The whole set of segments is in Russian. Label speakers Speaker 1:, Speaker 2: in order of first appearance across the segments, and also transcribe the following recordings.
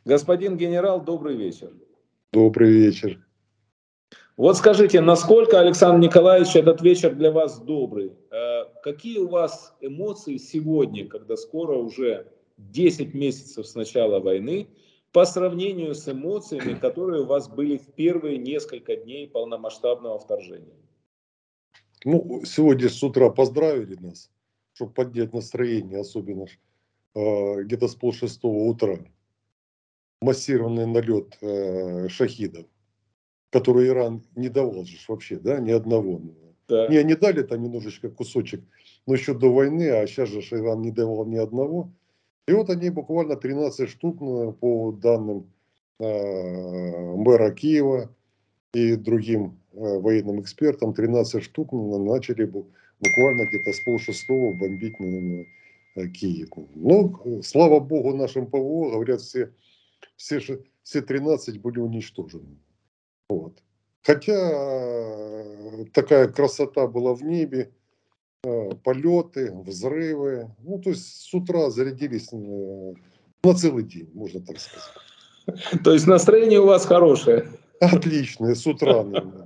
Speaker 1: Господин генерал, добрый вечер.
Speaker 2: Добрый вечер.
Speaker 1: Вот скажите, насколько, Александр Николаевич, этот вечер для вас добрый? Какие у вас эмоции сегодня, когда скоро уже 10 месяцев с начала войны, по сравнению с эмоциями, которые у вас были в первые несколько дней полномасштабного вторжения?
Speaker 2: Ну, сегодня с утра поздравили нас, чтобы поднять настроение, особенно где-то с полшестого утра. Массированный налет шахидов, который Иран не давал же вообще, да, ни одного. Не,
Speaker 1: Так.
Speaker 2: они дали там немножечко кусочек, но еще до войны, а сейчас же Иран не давал ни одного. И вот они буквально 13 штук, по данным мэра Киева и другим военным экспертам, 13 штук начали буквально где-то с полшестого бомбить Киев. Ну, слава богу, нашим ПВО, говорят, все 13 были уничтожены. Вот. Хотя такая красота была в небе, полеты, взрывы. Ну, то есть с утра зарядились на целый день, можно так сказать.
Speaker 1: То есть настроение у вас хорошее.
Speaker 2: Отлично, с утра.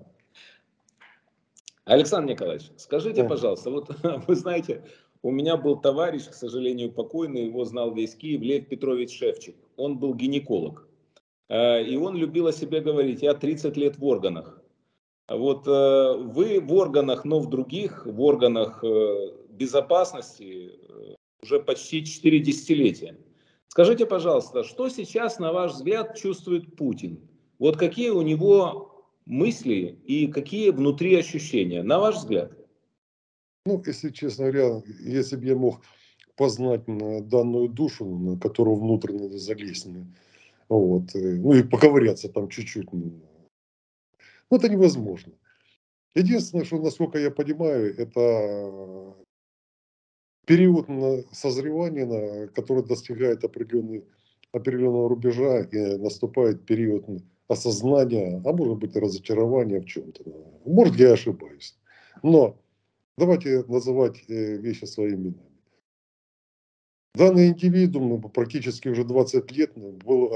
Speaker 1: Александр Николаевич, скажите,
Speaker 2: Да.
Speaker 1: пожалуйста, вот вы знаете, у меня был товарищ, к сожалению, покойный, его знал весь Киев, Лев Петрович Шевчик. Он был гинеколог. И он любил о себе говорить: я 30 лет в органах. Вот вы в органах, но в других, в органах безопасности уже почти 4 десятилетия. Скажите, пожалуйста, что сейчас, на ваш взгляд, чувствует Путин? Вот какие у него мысли и какие внутри ощущения, на ваш взгляд?
Speaker 2: Ну, если честно говоря, если бы я мог познать данную душу, на которую внутренне залезть, вот, ну и поковыряться там чуть-чуть, ну, это невозможно. Единственное, что, насколько я понимаю, это период созревания, который достигает определенного рубежа, и наступает период осознания, а может быть и разочарования в чем-то. Может, я ошибаюсь. Но давайте называть вещи своими именами. Данный индивидуум практически уже 20 лет был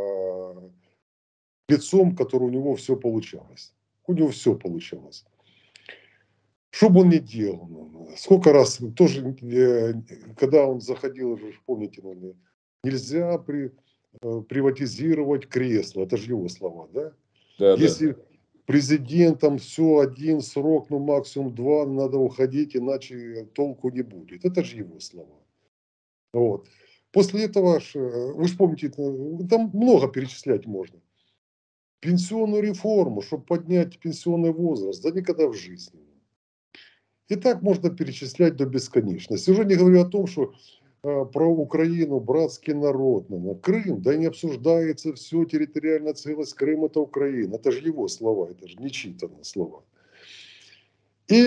Speaker 2: лицом, который у него все получалось. У него все получалось. Что бы он ни делал, сколько раз, тоже, когда он заходил, вы же помните, нельзя приватизировать кресло, это же его слова, да?
Speaker 1: Да, да.
Speaker 2: Если президентом все один срок, ну максимум два, надо уходить, иначе толку не будет. Это же его слова. Вот. После этого, вы же помните, там много перечислять можно. Пенсионную реформу, чтобы поднять пенсионный возраст, да никогда в жизни. И так можно перечислять до бесконечности. Уже не говорю о том, что про Украину, братский народ, Крым, да не обсуждается все, территориальная целость Крыма, это Украина. Это же его слова, это же нечитанные слова. И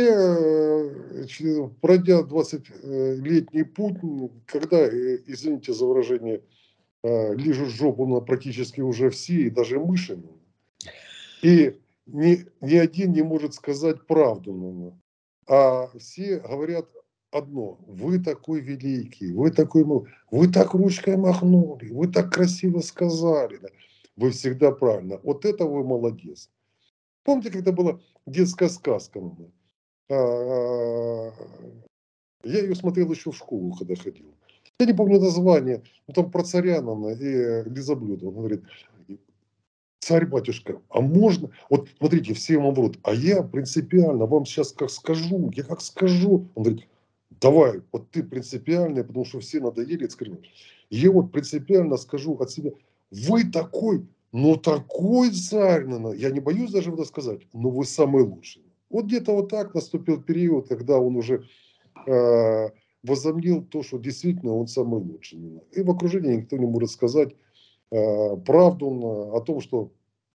Speaker 2: пройдя 20-летний путь, когда, извините за выражение, лижут жопу практически уже все, и даже мыши, и ни один не может сказать правду, а все говорят одно: вы такой великий, вы такой, вы так ручкой махнули, вы так красиво сказали, да. Вы всегда правильно. Вот это вы молодец. Помните, когда была детская сказка? А, Я ее смотрел еще в школу, когда ходил. Я не помню название, но там про царя и лизоблюда. Он говорит: царь-батюшка, а можно, вот смотрите, все вам врут, а я принципиально вам сейчас как скажу, я как скажу. Он говорит: давай, вот ты принципиальный, потому что все надоели, скажи. Я вот принципиально скажу от себя: вы такой, ну такой царь, я не боюсь даже это сказать, но вы самый лучший. Вот где-то вот так наступил период, когда он уже э, возомнил то, что действительно он самый лучший. И в окружении никто не может сказать правду о том, что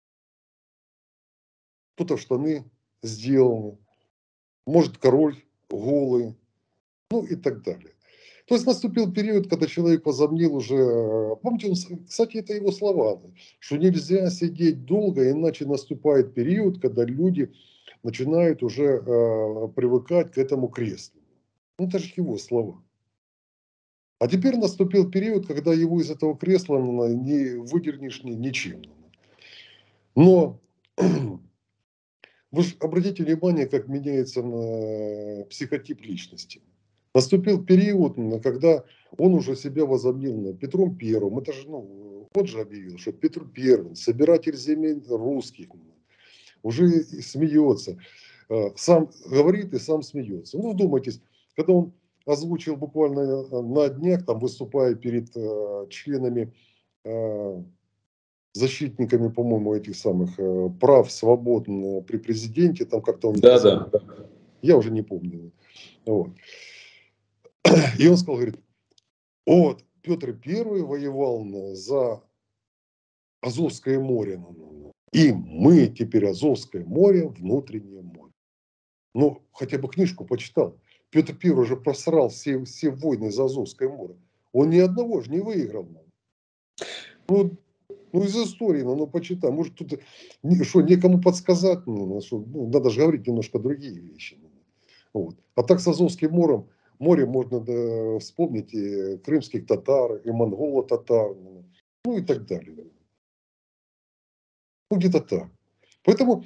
Speaker 2: кто-то штаны сделал, может король голый, ну и так далее. То есть наступил период, когда человек возомнил уже, помните, кстати, это его слова, что нельзя сидеть долго, иначе наступает период, когда люди начинают уже привыкать к этому креслу. Ну, это же его слова. А теперь наступил период, когда его из этого кресла не выдернешь ничем. Но вы же обратите внимание, как меняется психотип личности. Наступил период, когда он уже себя возомнил Петром Первым. Это же, он же объявил, что Петр Первый, собиратель земель русских, уже и смеется. Сам говорит и сам смеется. Ну, вдумайтесь, когда он озвучил буквально на днях, там, выступая перед членами, защитниками, по-моему, этих самых прав, свобод при президенте, там как-то он
Speaker 1: Да,
Speaker 2: казал,
Speaker 1: да.
Speaker 2: я уже не помню. Вот. И он сказал, говорит, вот, Петр Первый воевал за Азовское море. И мы теперь Азовское море, внутреннее море. Ну, хотя бы книжку почитал. Петр Первый уже просрал все войны за Азовское море. Он ни одного же не выиграл. Ну, из истории, почитай. Может, тут что, некому подсказать? Надо же говорить немножко другие вещи. Вот. А так с Азовским морем можно вспомнить и крымских татар, и монголо-татар, ну и так далее. Ну, где-то так. Поэтому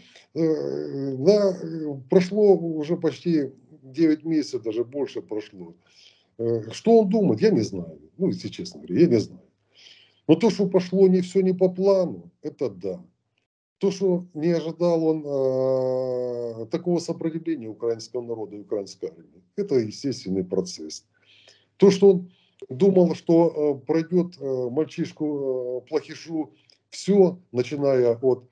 Speaker 2: прошло уже почти 9 месяцев, даже больше прошло. Что он думает, я не знаю. Ну, если честно говоря, я не знаю. Но то, что пошло не все не по плану, это да. То, что не ожидал он такого сопротивления украинского народа и украинской армии, это естественный процесс. То, что он думал, что пройдет мальчишку плохишу все, начиная от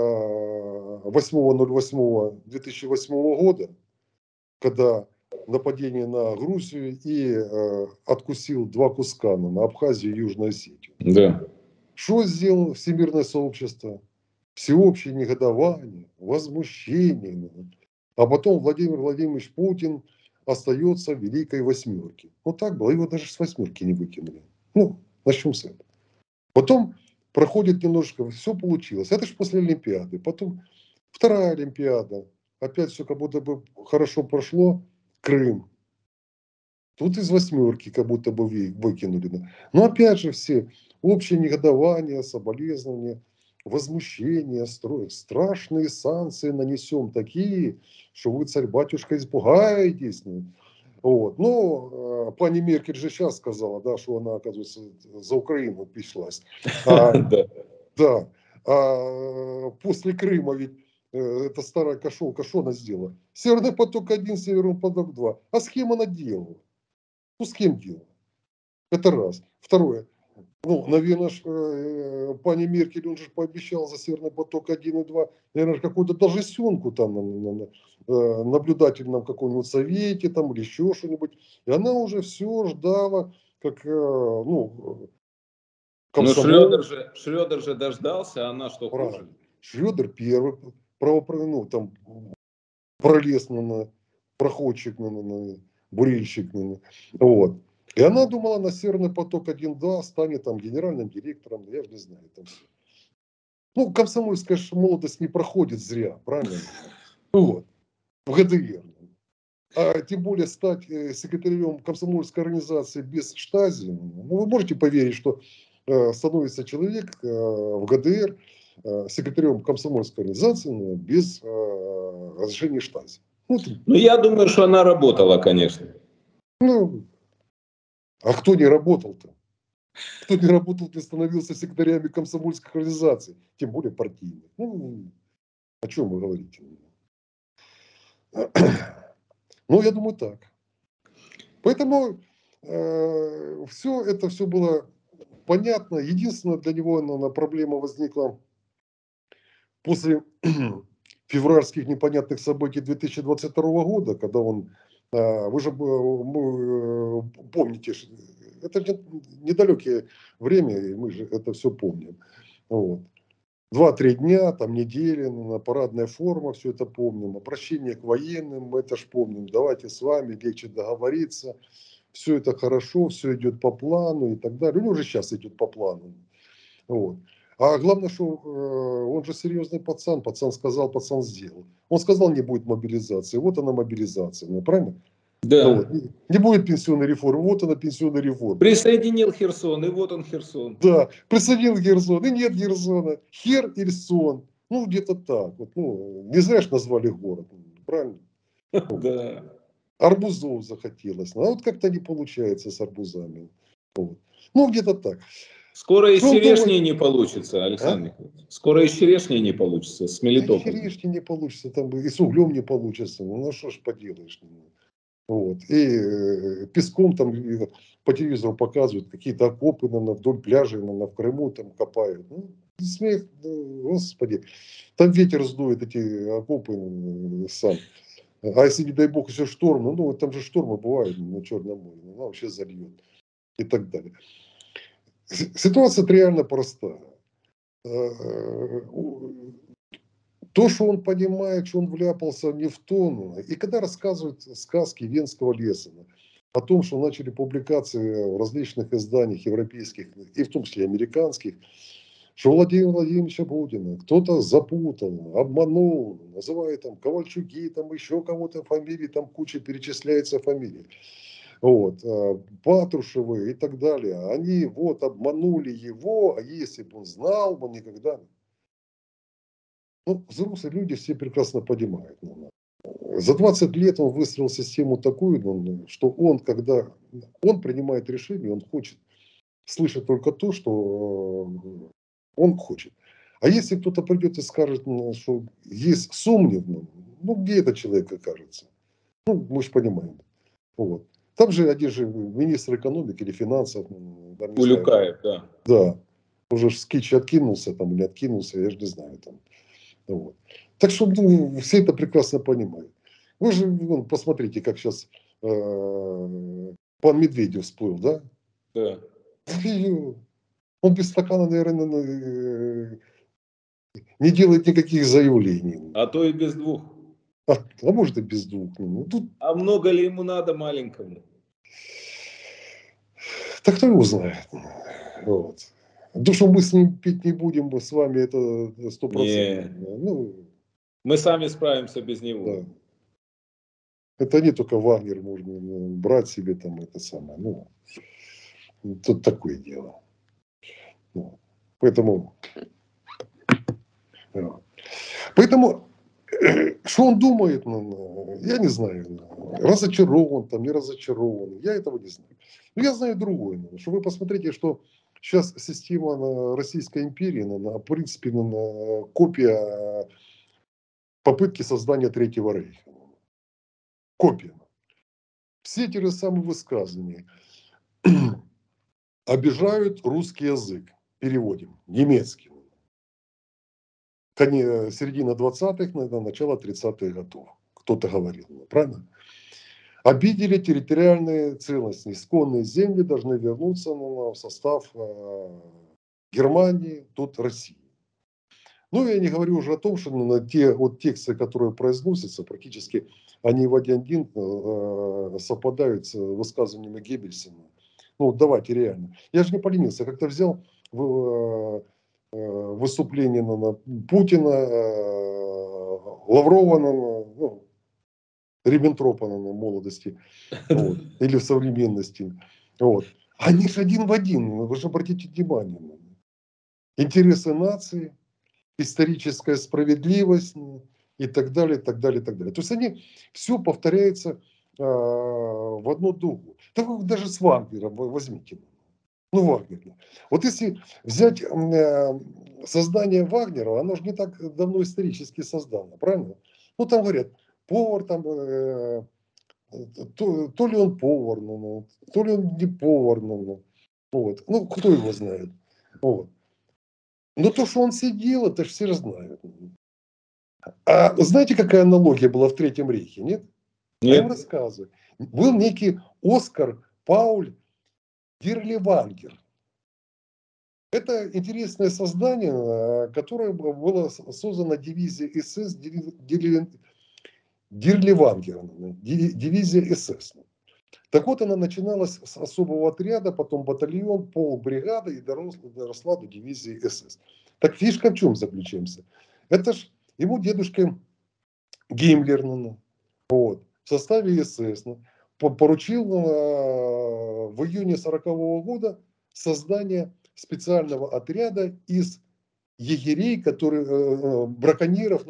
Speaker 2: 8.08.2008 года, когда нападение на Грузию и откусил 2 куска на Абхазию и Южную Осетию.
Speaker 1: Да.
Speaker 2: Что сделало всемирное сообщество? Всеобщее негодование, возмущение. А потом Владимир Владимирович Путин остается в Великой Восьмерке. Вот так было. Его даже с восьмерки не выкинули. Ну, начнем с этого. Потом проходит немножко, все получилось. Это же после Олимпиады. Потом вторая Олимпиада. Опять все как будто бы хорошо прошло. Крым. Тут из восьмерки как будто бы выкинули. Но опять же все общее негодование, соболезнования, возмущение, страшные санкции нанесем такие, что вы, царь-батюшка, испугаетесь. Вот. Но пани Меркель же сейчас сказала, да, что она, оказывается, за Украину пришлась. Да. А после Крыма ведь эта старая кошелка, что она сделала? Северный поток-1, Северный поток-2. А с кем она делала? Ну, с кем делала? Это раз. Второе. Ну, наверное, пани Меркель, он же пообещал за Северный поток-1 и 2, наверное, какую-то должностенку там на наблюдательном каком-нибудь совете там или еще что-нибудь. И она уже все ждала, как,
Speaker 1: Ну,
Speaker 2: комсомол.
Speaker 1: Шредер же дождался, а она что, хуже?
Speaker 2: Правильно. Шредер первый там, пролез проходчик, бурильщик. Вот. И она думала, на Северный поток-1-2 станет там генеральным директором, я же не знаю. Там все. Ну, комсомольская молодость не проходит зря, правильно? Вот. В ГДР. А тем более стать секретарем комсомольской организации без штази. Ну, вы можете поверить, что становится человек в ГДР секретарем комсомольской организации без разрешения штази.
Speaker 1: Ну, я думаю, что она работала, конечно.
Speaker 2: А кто не работал-то? Кто не работал, не становился секретарями комсомольских организаций, тем более партийных. О чем вы говорите? Ну, я думаю, так. Поэтому все было понятно. Единственное, для него, наверное, проблема возникла после февральских непонятных событий 2022 года, когда он, вы же помните, это недалекое время, и мы же это все помним. Вот. 2-3 дня, там недели, парадная форма, все это помним. Обращение к военным, мы это ж помним. Давайте с вами, легче договориться. Все это хорошо, все идет по плану и так далее. У него уже сейчас идет по плану. Вот. А главное, что он же серьезный пацан сказал, пацан сделал. Он сказал, не будет мобилизации. Вот она мобилизация, правильно? Вот.
Speaker 1: Да.
Speaker 2: Не будет пенсионной реформы, вот она пенсионная реформа.
Speaker 1: Присоединил Херсон, и вот он Херсон.
Speaker 2: Да, присоединил Херсон, и нет Херсона. Хер и Сон. Ну, где-то так. Вот, ну, не зря ж назвали город, правильно?
Speaker 1: Да.
Speaker 2: Арбузов захотелось. А вот как-то не получается с арбузами. Вот. Ну, где-то так.
Speaker 1: Скоро из
Speaker 2: Что он
Speaker 1: черешни
Speaker 2: думает?
Speaker 1: не получится,
Speaker 2: А?
Speaker 1: Александр Николаевич. Скоро из черешни не получится, с
Speaker 2: Да и
Speaker 1: Мелитополя.
Speaker 2: черешни не получится, там и с углем не получится. Ну что ж поделаешь. Вот. И песком там по телевизору показывают, какие-то окопы вдоль пляжа в Крыму там копают. Ну, смех, господи. Там ветер сдует эти окопы сам. А если, не дай бог, еще шторм, ну там же штормы бывают на Черном море, ну, вообще зальет и так далее. Ситуация реально простая. То, что он понимает, что он вляпался не в тон, и когда рассказывают сказки Венского леса о том, что начали публикации в различных изданиях европейских, и в том числе американских, что Владимира Владимировича Путина кто-то запутал, обманул, называет там Ковальчуки, там еще кого-то фамилии, там куча перечисляется фамилий. Вот, Патрушевы и так далее. Они вот обманули его, а если бы он знал, он никогда... Ну, взрослые люди все прекрасно понимают. За 20 лет он выстроил систему такую, что он, когда он принимает решение, он хочет слышать только то, что он хочет. А если кто-то придет и скажет, что есть сомнев, ну где этот человек окажется? Ну, мы же понимаем. Вот. Там же один же министр экономики или финансов, там, не знаю,
Speaker 1: Улюкаев, да.
Speaker 2: да, уже с кичи откинулся там или откинулся, я же не знаю. Там. Вот. Так что все это прекрасно понимают. Вы же посмотрите, как сейчас пан Медведев всплыл, да?
Speaker 1: Да.
Speaker 2: Он без стакана, наверное, не делает никаких заявлений.
Speaker 1: А то и без двух.
Speaker 2: А может и без двух. Ну, тут,
Speaker 1: А много ли ему надо маленькому?
Speaker 2: так кто его знает. Вот. То, что мы с ним пить не будем, мы с вами, это 100%.
Speaker 1: Не,
Speaker 2: Ну,
Speaker 1: мы сами справимся без него.
Speaker 2: да. Это не только Вагнер можно брать себе там это самое. Ну, тут такое дело. Ну, поэтому, поэтому, что он думает, я не знаю. Разочарован, там, не разочарован. Я этого не знаю. Но я знаю другое. Что вы посмотрите, что сейчас система Российской империи, в принципе, копия попытки создания Третьего Рейха. Копия. Все те же самые высказывания обижают русский язык. Переводим. Немецкий. Середина 20-х, начало 30-х годов. Кто-то говорил, правильно? Обидели территориальные целостности. Исконные земли должны вернуться в состав Германии, тут России. Ну, я не говорю уже о том, что те вот тексты, которые произносятся, практически они в один совпадают с высказываниями Геббельса. Ну, давайте реально. Я же не поленился, как-то взял выступление Путина, Лаврова, ну, Риббентропа на молодости, вот, или в современности. Вот. Они же один в один, вы же обратите внимание. Интересы нации, историческая справедливость и так далее, и так далее, и так далее. То есть они все повторяется в одну дугу. Так вы даже с Вагнером возьмите. Ну, Вагнер. Вот если взять создание Вагнера, оно же не так давно исторически создано, правильно? Ну, там говорят, повар там, то ли он повар, то ли он не повар, вот. Ну, кто его знает. Вот. Но то, что он сидел, это же все знают. А знаете, какая аналогия была в Третьем Рейхе, нет? А я им
Speaker 1: Нет?
Speaker 2: рассказываю. Был некий Оскар Пауль Дирлевангер. Это интересное создание, которое было создано дивизией СС Дирлевангером, дивизия СС. Так вот, она начиналась с особого отряда, потом батальон, полбригады и доросла до дивизии СС. Так фишка в чем заключается? Это ж ему дедушка Гиммлер, вот, в составе СС поручил в июне 40-го года создание специального отряда из егерей, которые, браконьеров,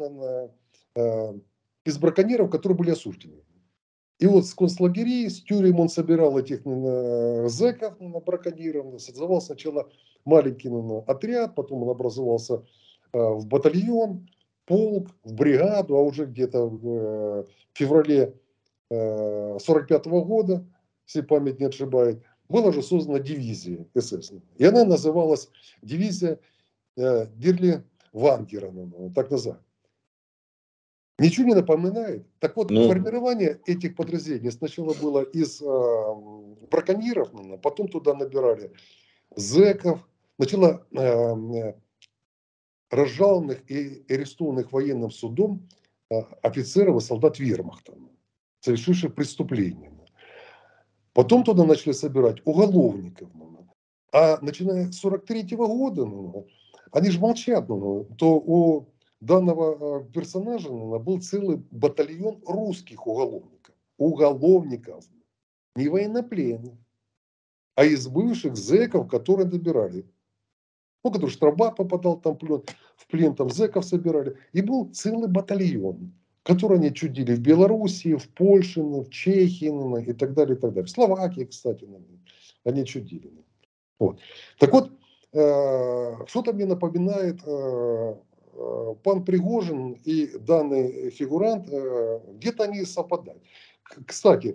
Speaker 2: из браконьеров, которые были осуждены. И вот с концлагерей, с тюрем он собирал этих зэков, браконьеров, создавал сначала маленький отряд, потом он образовался в батальон, полк, в бригаду, а уже где-то в феврале 45-го года, если память не ошибает, была уже создана дивизия СС. И она называлась дивизия Дирли Вангера, так называемая. Ничего не напоминает? Так вот, формирование этих подразделений сначала было из браконьеров, потом туда набирали зэков, сначала разжалованных и арестованных военным судом офицеров и солдат вермахта, совершивших преступления. Потом туда начали собирать уголовников. А начиная с 43-го года, они же молчат, то у данного персонажа был целый батальон русских уголовников. Уголовников. Не военнопленных, а из бывших зэков, которые добирали. Ну, который штрафбат попадал там в плен, там зэков собирали. И был целый батальон, который они чудили в Белоруссии, в Польше, в Чехии и так далее, и так далее. В Словакии, кстати, они чудили. Вот. Так вот, что-то мне напоминает пан Пригожин и данный фигурант, где-то они совпадают. Кстати,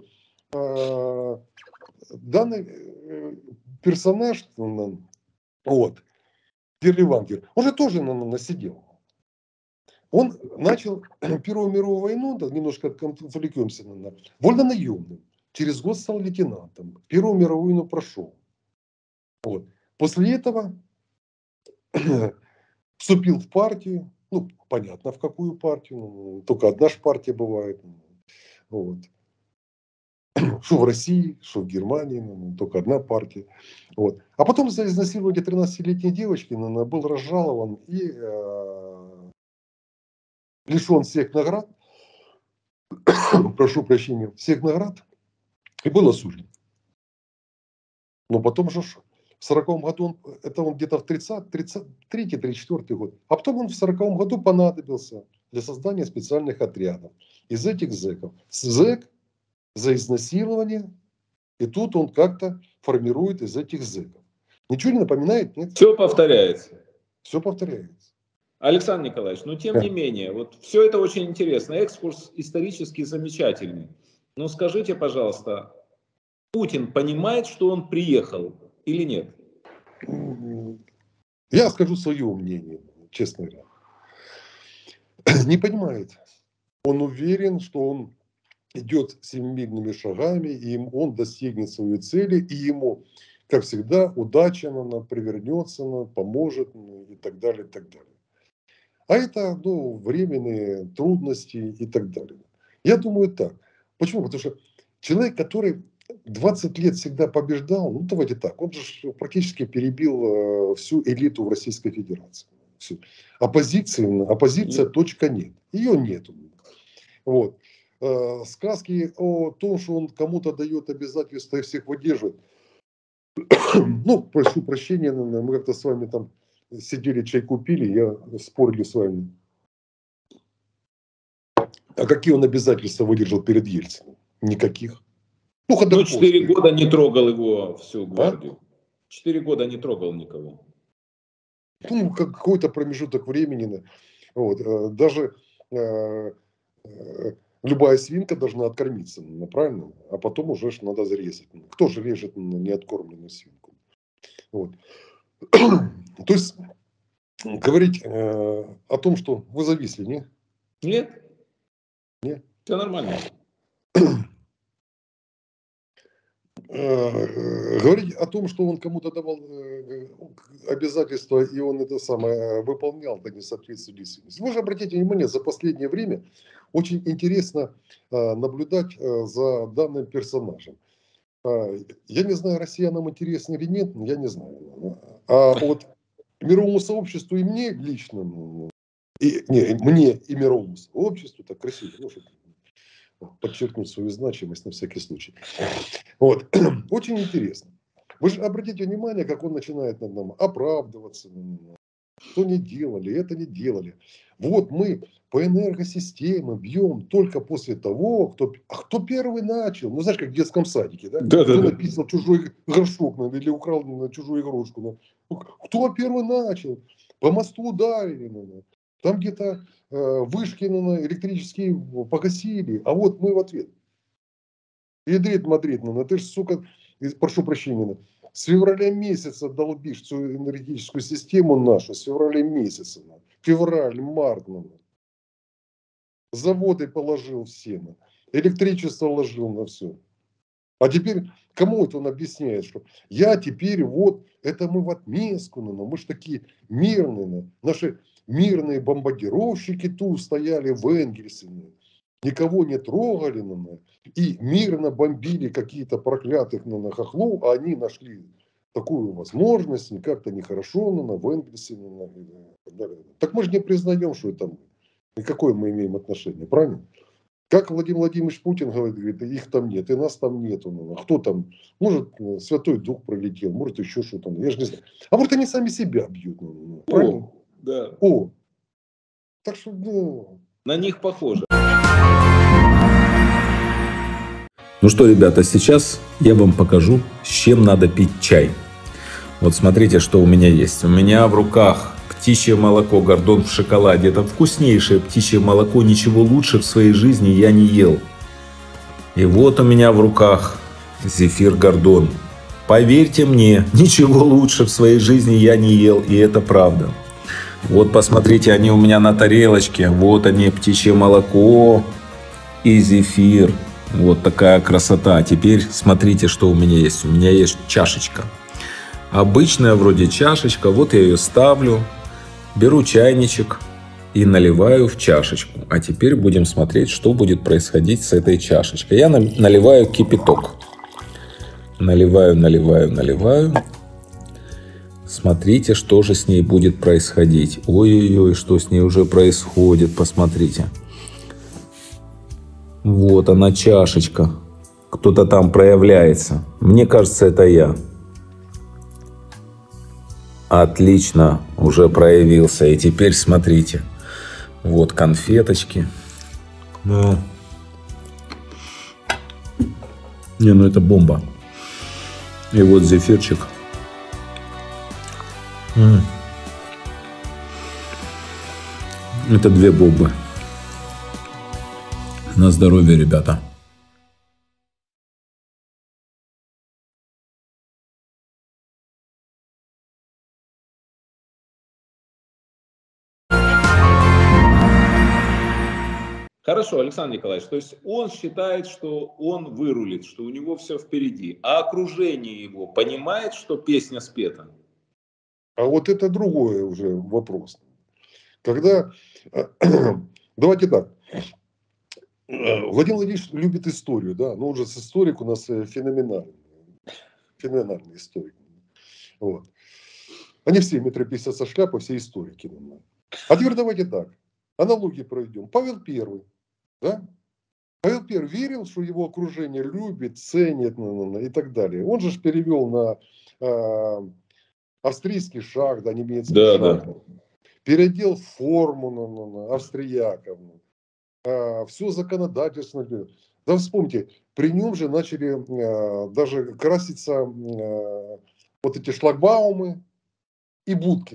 Speaker 2: данный персонаж, вот, Дирли Вангер, он же тоже насидел. Он начал Первую мировую войну, да, немножко отвлекемся, вольнонаемным. Через год стал лейтенантом. Первую мировую войну прошел. Вот. После этого вступил в партию. Ну, понятно, в какую партию. Только одна же партия бывает. Вот. Что в России, что в Германии, только одна партия. Вот. А потом за изнасилование 13-летней девочки был разжалован и лишен всех наград. Прошу прощения, всех наград. И был осужден. Но потом же в 40-м году, это он где-то в 33-34 год. А потом он в 40-м году понадобился для создания специальных отрядов. Из этих зэков. Зэк за изнасилование. И тут он как-то формирует из этих зэков. Ничего не напоминает? Нет?
Speaker 1: Все повторяется.
Speaker 2: Все повторяется.
Speaker 1: Александр Николаевич, но тем не менее, вот все это очень интересно. Экскурс исторически замечательный. Но скажите, пожалуйста, Путин понимает, что он приехал или нет?
Speaker 2: Я скажу свое мнение, честно говоря. Не понимает. Он уверен, что он идет семимильными шагами, и он достигнет своей цели, и ему, как всегда, удача привернется, поможет и так далее, и так далее. А это временные трудности и так далее. Я думаю так. Почему? Потому что человек, который 20 лет всегда побеждал, давайте так, он же практически перебил всю элиту в Российской Федерации. Всю. Оппозиция точка нет. Ее нету. Вот. Сказки о том, что он кому-то дает обязательства и всех выдерживает. Прошу прощения, мы как-то с вами там сидели, чай купили, я спорили с вами. А какие он обязательства выдержал перед Ельциным? Никаких.
Speaker 1: 4 года не трогал его всю гвардию. 4 года не трогал никого.
Speaker 2: Какой-то промежуток времени. Вот. Даже любая свинка должна откормиться, правильно? А потом уже надо зарезать. Кто же режет неоткормленную свинку? Вот. То есть говорить о том, что вы зависли, не?
Speaker 1: Нет.
Speaker 2: Нет.
Speaker 1: Все нормально.
Speaker 2: Говорить о том, что он кому-то давал обязательства, и он это самое выполнял, да не соответствует действительности. Вы же обратите внимание, за последнее время очень интересно наблюдать за данным персонажем. Я не знаю, россиянам интересно или нет, я не знаю. А вот мировому сообществу и мне лично, мне и мировому сообществу, так красиво, подчеркнуть свою значимость на всякий случай. Вот. Очень интересно. Вы же обратите внимание, как он начинает над нами оправдываться. Что не делали, это не делали. Вот мы по энергосистеме бьем только после того, кто первый начал. Ну, знаешь, как в детском садике, да? Кто написал чужой горшок или украл чужую игрушку. Кто первый начал? По мосту ударили. Там где-то вышки электрические погасили. А вот мы в ответ. Ядрит Мадрид, ты же, сука, прошу прощения, с февраля месяца долбишь всю энергетическую систему нашу, с февраля месяца. Февраль, март. Заводы положил все. Электричество ложил на все. А теперь кому это он объясняет, что я теперь вот, это мы в отместку, мы же такие мирные, наши мирные бомбардировщики тут стояли в Энгельсе, никого не трогали, и мирно бомбили какие-то проклятых хохлов, а они нашли такую возможность, как-то нехорошо в Энгельсе. Так мы же не признаем, что это мы. И какое мы имеем отношение, правильно? Как Владимир Владимирович Путин говорит, их там нет, и нас там нету. Кто там? Может, Святой Дух пролетел, может, еще что-то. Я же не знаю. А может, они сами себя бьют. Правильно?
Speaker 1: Да.
Speaker 2: Так что,
Speaker 1: на них похоже.
Speaker 3: Ну что, ребята, сейчас я вам покажу, с чем надо пить чай. Вот смотрите, что у меня есть. У меня в руках птичье молоко, Гордон в шоколаде. Это вкуснейшее птичье молоко. Ничего лучше в своей жизни я не ел. И вот у меня в руках зефир Гордон. Поверьте мне, ничего лучше в своей жизни я не ел. И это правда. Вот посмотрите, они у меня на тарелочке. Вот они, птичье молоко и зефир. Вот такая красота. Теперь смотрите, что у меня есть. У меня есть чашечка. Обычная вроде чашечка. Вот я ее ставлю. Беру чайничек и наливаю в чашечку. А теперь будем смотреть, что будет происходить с этой чашечкой. Я наливаю кипяток. Наливаю. Смотрите, что же с ней будет происходить. Ой-ой-ой, что с ней уже происходит. Посмотрите. Вот она, чашечка. Кто-то там проявляется. Мне кажется, это я. Отлично, уже проявился. И теперь смотрите. Вот конфеточки. Не, ну это бомба. И вот зефирчик. Это две бомбы. На здоровье, ребята.
Speaker 1: Хорошо, Александр Николаевич, то есть он считает, что он вырулит, что у него все впереди, а окружение его понимает, что песня спета?
Speaker 2: А вот это другой уже вопрос. Когда, давайте так, Владимир Владимирович любит историю, да, но он же историк у нас феноменальный историк. Вот. Они все метрополитены со шляпой, все историки. А теперь давайте так, аналогии проведем. Павел I, да? Павел I верил, что его окружение любит, ценит и так далее. Он же перевел на австрийский шаг, да, немецкий шаг. Да. Переодел форму австрияков. Все законодательство. Да вспомните, при нем же начали даже краситься вот эти шлагбаумы и будки.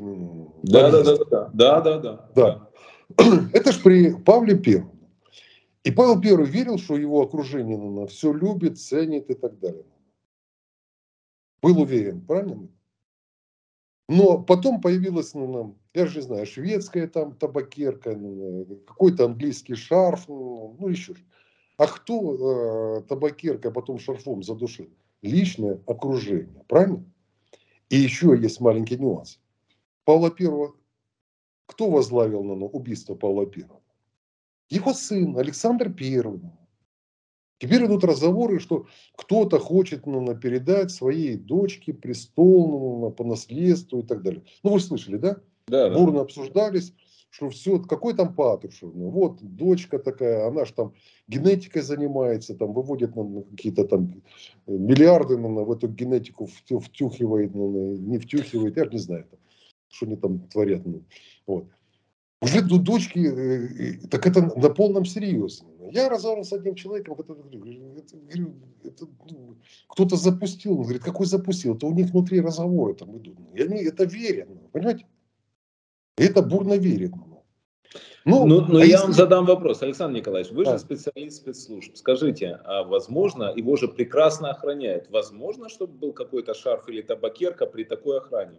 Speaker 2: Да. Это ж при Павле I. И Павел I верил, что его окружение все любит, ценит и так далее. Был уверен, правильно? Но потом появилась, я же не знаю, шведская там табакерка, какой-то английский шарф, еще. А кто табакеркой, а потом шарфом задушил? Личное окружение, правильно? И еще есть маленький нюанс. Павла I, кто возглавил убийство Павла I? Его сын Александр I. Теперь идут разговоры, что кто-то хочет передать своей дочке престол по наследству и так далее. Ну, вы слышали, да?
Speaker 1: Да.
Speaker 2: Бурно обсуждались. что все, какой там Патрушев, ну, вот дочка такая, она же там генетикой занимается, там выводит какие-то там миллиарды в эту генетику втюхивает, не втюхивает, я не знаю, что они там творят. Вот. Уже до дочки, так это на полном серьезе. Я разговаривал с одним человеком, который говорит, кто-то запустил, он говорит, какой запустил, это у них внутри разговоры там идут. И они это верят, понимаете? И это бурно верят.
Speaker 1: Но
Speaker 2: А
Speaker 1: я
Speaker 2: если...
Speaker 1: вам задам вопрос, Александр Николаевич, вы же
Speaker 2: А.
Speaker 1: специалист спецслужб. Скажите, а возможно, его же прекрасно охраняют, возможно, чтобы был какой-то шарф или табакерка при такой охране?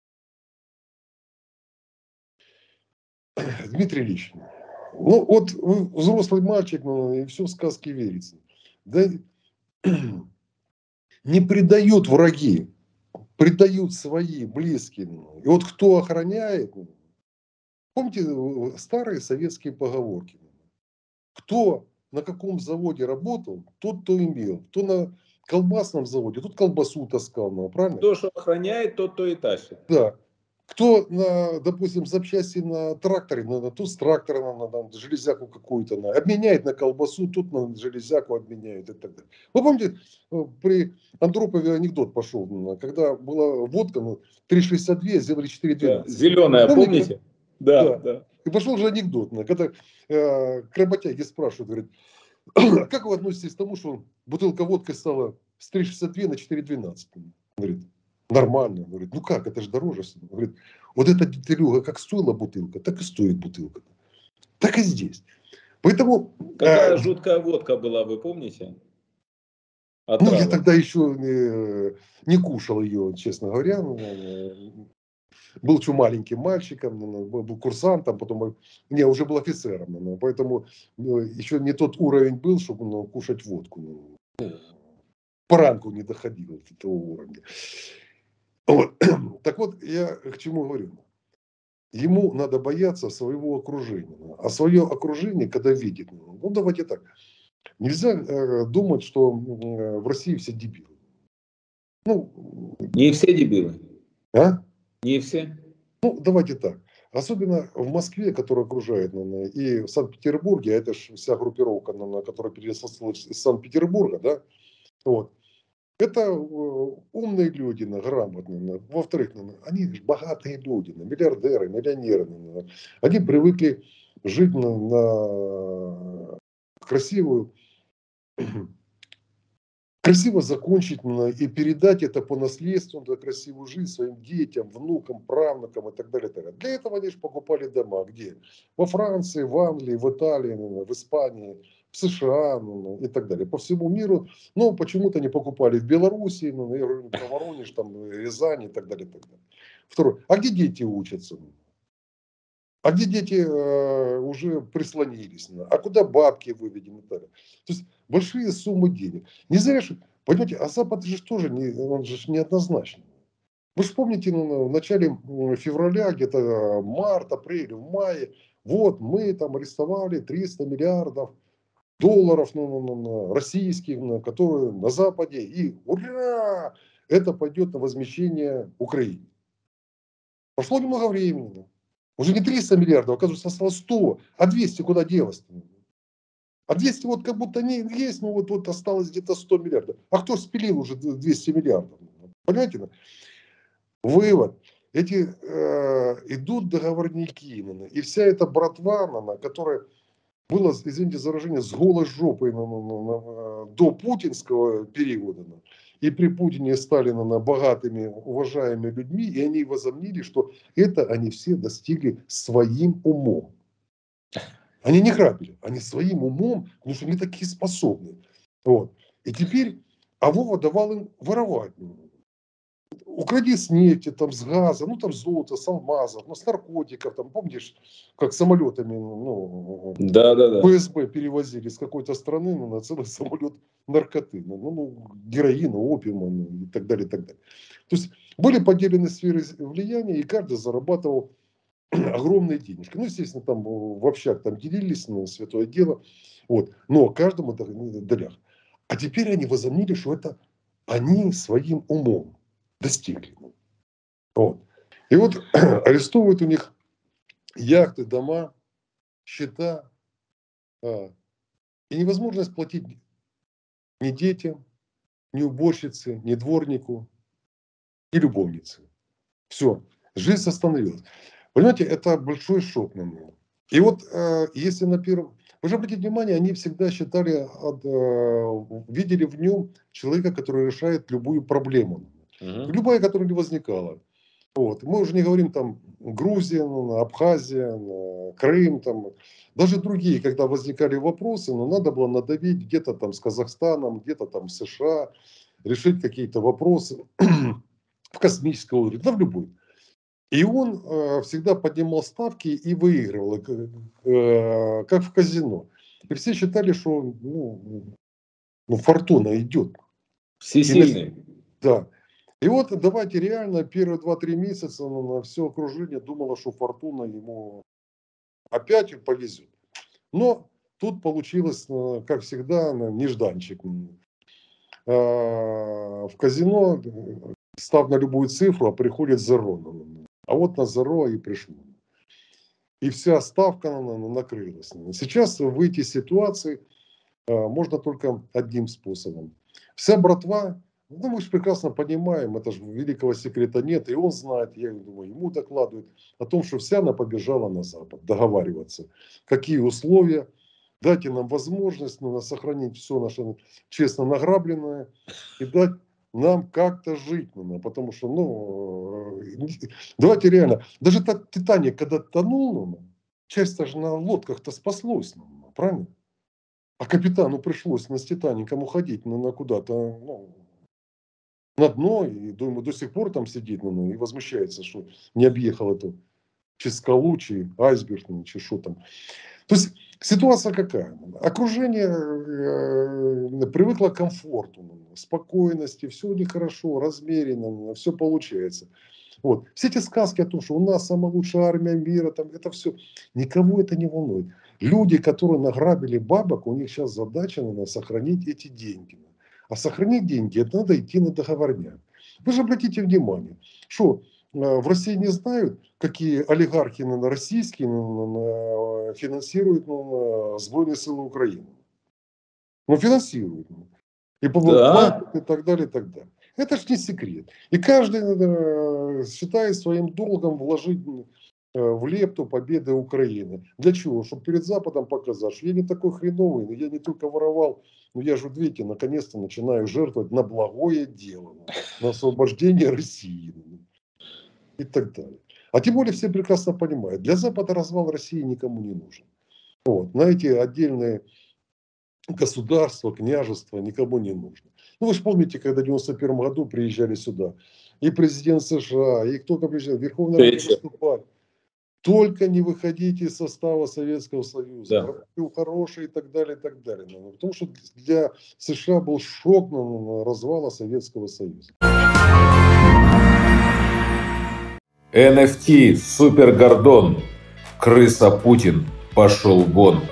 Speaker 2: Дмитрий Ильич, ну вот вы взрослый мальчик, и все в сказки верится. Да, не предают враги, предают свои близкие. И вот кто охраняет, помните старые советские поговорки? Кто на каком заводе работал, тот то имел. Кто на колбасном заводе, тот колбасу таскал, правильно?
Speaker 1: Кто что охраняет, тот то и тащит.
Speaker 2: Да. Кто, допустим, запчасти на тракторе, тот с трактора на железяку какую-то обменяет на колбасу, тут на железяку обменяют и так далее. Вы помните, при Андропове анекдот пошел, когда была водка 3,62, сделали 4,12.
Speaker 1: Да. Зеленая, помните? Да,
Speaker 2: Да.
Speaker 1: да.
Speaker 2: И пошел же анекдот, когда к работяге спрашивают, говорит, как вы относитесь к тому, что бутылка водки стала с 3,62 на 4,12? Говорит, нормально. Говорит, ну как, это же дороже. Говорит, вот эта деталюга как стоила бутылка, так и стоит бутылка. Так и здесь. Поэтому...
Speaker 1: Какая жуткая водка была, вы помните? Отрава.
Speaker 2: Ну, я тогда еще не кушал ее, честно говоря. Был еще маленьким мальчиком, был курсантом, потом не, уже был офицером. Поэтому еще не тот уровень был, чтобы кушать водку. По ранку не доходило до этого уровня. Вот. Так вот, я к чему говорю. Ему надо бояться своего окружения. А свое окружение, когда видит, ну давайте так. Нельзя думать, что в России все дебилы. Ну,
Speaker 1: не все дебилы.
Speaker 2: А?
Speaker 1: Не все.
Speaker 2: Ну, давайте так. Особенно в Москве, которая окружает, и в Санкт-Петербурге, а это же вся группировка, которая переслалась из Санкт-Петербурга, да, вот. Это умные люди, грамотные. Во-вторых, они богатые люди, миллиардеры, миллионеры. Они привыкли жить на красиво закончить и передать это по наследству, красивую жизнь своим детям, внукам, правнукам и так далее. Для этого они же покупали дома. Где? Во Франции, в Англии, в Италии, в Испании, в США и так далее. По всему миру. Но почему-то не покупали в Беларуси, я говорю про Воронеж, Рязань и так далее. И так далее. Второе. А где дети учатся? А где дети уже прислонились? А куда бабки выведены? То есть большие суммы денег. Не зря же, понимаете, а Запад же тоже он же неоднозначный. Вы же помните, в начале февраля, где-то март, апрель, в мае, вот мы там арестовали 300 миллиардов долларов российских, которые на Западе, и ура, это пойдет на возмещение Украины. Прошло немного времени. Уже не 300 миллиардов, оказывается, осталось 100. А 200 куда делось? А 200 вот как будто не есть, но вот осталось где-то 100 миллиардов. А кто спилил уже 200 миллиардов? Понимаете? Вывод. Эти идут договорники. И вся эта братва, которая была, извините за выражение, с голой жопой до путинского периода. И при Путине стали богатыми, уважаемыми людьми, и они возомнили, что это они все достигли своим умом. Они не грабили, они своим умом, потому что они такие способные. Вот. И теперь, а Вова давал им воровать. Укради с нефти, с газа, с золота, с алмазов, с наркотиков, помнишь, как самолетами
Speaker 1: да.
Speaker 2: ФСБ перевозили с какой-то страны на целый самолет наркоты, героина, опиума и так далее, и так далее. То есть были поделены сферы влияния, и каждый зарабатывал огромные денежки. Ну, естественно, там в общак делились на святое дело, вот, но каждому долях. А теперь они возомнили, что это они своим умом достигли. Вот. И вот арестовывают у них яхты, дома, счета. И невозможность платить ни детям, ни уборщице, ни дворнику, ни любовнице. Все, жизнь остановилась. Понимаете, это большой шок на меня. И вот если на первом... Вы же обратите внимание, они всегда считали, видели в нем человека, который решает любую проблему. Любая, которая не возникала. Вот. Мы уже не говорим там Грузия, Абхазия, Крым, там, даже другие, когда возникали вопросы, но надо было надавить где-то там с Казахстаном, где-то там с США, решить какие-то вопросы в космической отрасли, да в любой. И он всегда поднимал ставки и выигрывал, как в казино. И все считали, что фортуна идет.
Speaker 1: Всесильный.
Speaker 2: Да. И вот давайте реально первые 2-3 месяца на все окружение думало, что фортуна ему опять повезет. Но тут получилось, как всегда, нежданчик. В казино, став на любую цифру, а приходит зеро. А вот на зеро и пришло. И вся ставка накрылась. Сейчас выйти из ситуации можно только одним способом. Вся братва, мы же прекрасно понимаем, это же великого секрета нет, и он знает, я думаю, ему докладывают о том, что вся она побежала на Запад, договариваться. Какие условия, дайте нам возможность сохранить все наше честно награбленное и дать нам как-то жить, потому что, давайте реально, даже Титаник, когда тонул, часть даже на лодках-то спаслось, правильно? А капитану пришлось с Титаником уходить куда-то, на дно, и думаю, до сих пор там сидит, и возмущается, что не объехал эту скалу, айсберг, что там. То есть ситуация какая? Окружение привыкло к комфорту, спокойности, все у них хорошо, размеренно, все получается. Вот. Все эти сказки о том, что у нас самая лучшая армия мира, там, это все, никого это не волнует. Люди, которые награбили бабок, у них сейчас задача сохранить эти деньги. А сохранить деньги, это надо идти на договорняк. Вы же обратите внимание, что в России не знают, какие олигархи российские финансируют Сбройные силы Украины. Финансируют. И помогают, и так далее, и так далее. Это ж не секрет. И каждый считает своим долгом вложить в лепту победы Украины. Для чего? Чтобы перед Западом показать, что я не такой хреновый, но я не только воровал, но я же, видите, наконец-то начинаю жертвовать на благое дело, на освобождение России и так далее. А тем более все прекрасно понимают, для Запада развал России никому не нужен. Вот. На эти отдельные государства, княжества никому не нужно. Вы же помните, когда в 91 году приезжали сюда и президент США, и кто-то приезжал, Верховный Рада выступать. Только не выходите из состава Советского Союза. Да. Хороший и так далее, и так далее. Потому что для США был шок развала Советского Союза.
Speaker 3: NFT Супер Гордон. Крыса Путин пошел вон.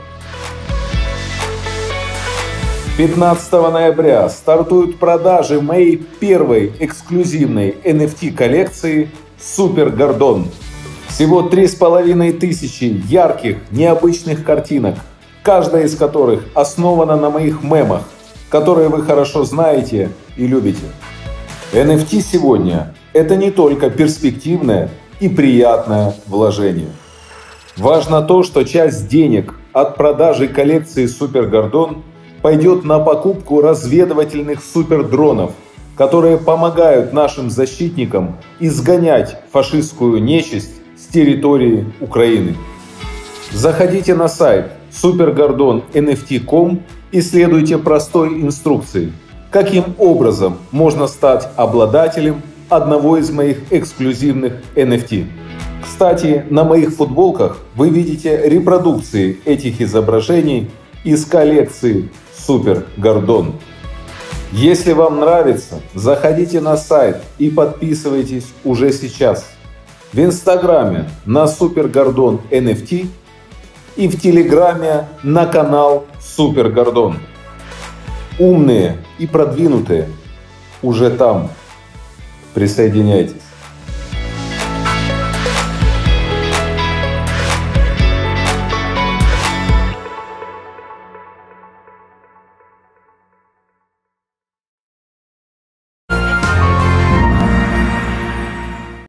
Speaker 3: 15 ноября стартуют продажи моей первой эксклюзивной NFT коллекции Супер Гордон. Всего 3500 ярких, необычных картинок, каждая из которых основана на моих мемах, которые вы хорошо знаете и любите. NFT сегодня – это не только перспективное и приятное вложение. Важно то, что часть денег от продажи коллекции Супер Гордон пойдет на покупку разведывательных супердронов, которые помогают нашим защитникам изгонять фашистскую нечисть с территории Украины. Заходите на сайт supergordonnft.com и следуйте простой инструкции, каким образом можно стать обладателем одного из моих эксклюзивных NFT. Кстати, на моих футболках вы видите репродукции этих изображений из коллекции Супер Гордон. Если вам нравится, заходите на сайт и подписывайтесь уже сейчас. В Инстаграме на Супер Гордон NFT и в Телеграме на канал Супер Гордон. Умные и продвинутые уже там. Присоединяйтесь.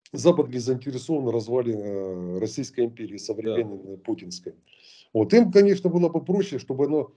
Speaker 2: Запад не заинтересован в развале Российской империи,
Speaker 1: Да.
Speaker 2: современной путинской. Вот им, конечно, было бы проще, чтобы оно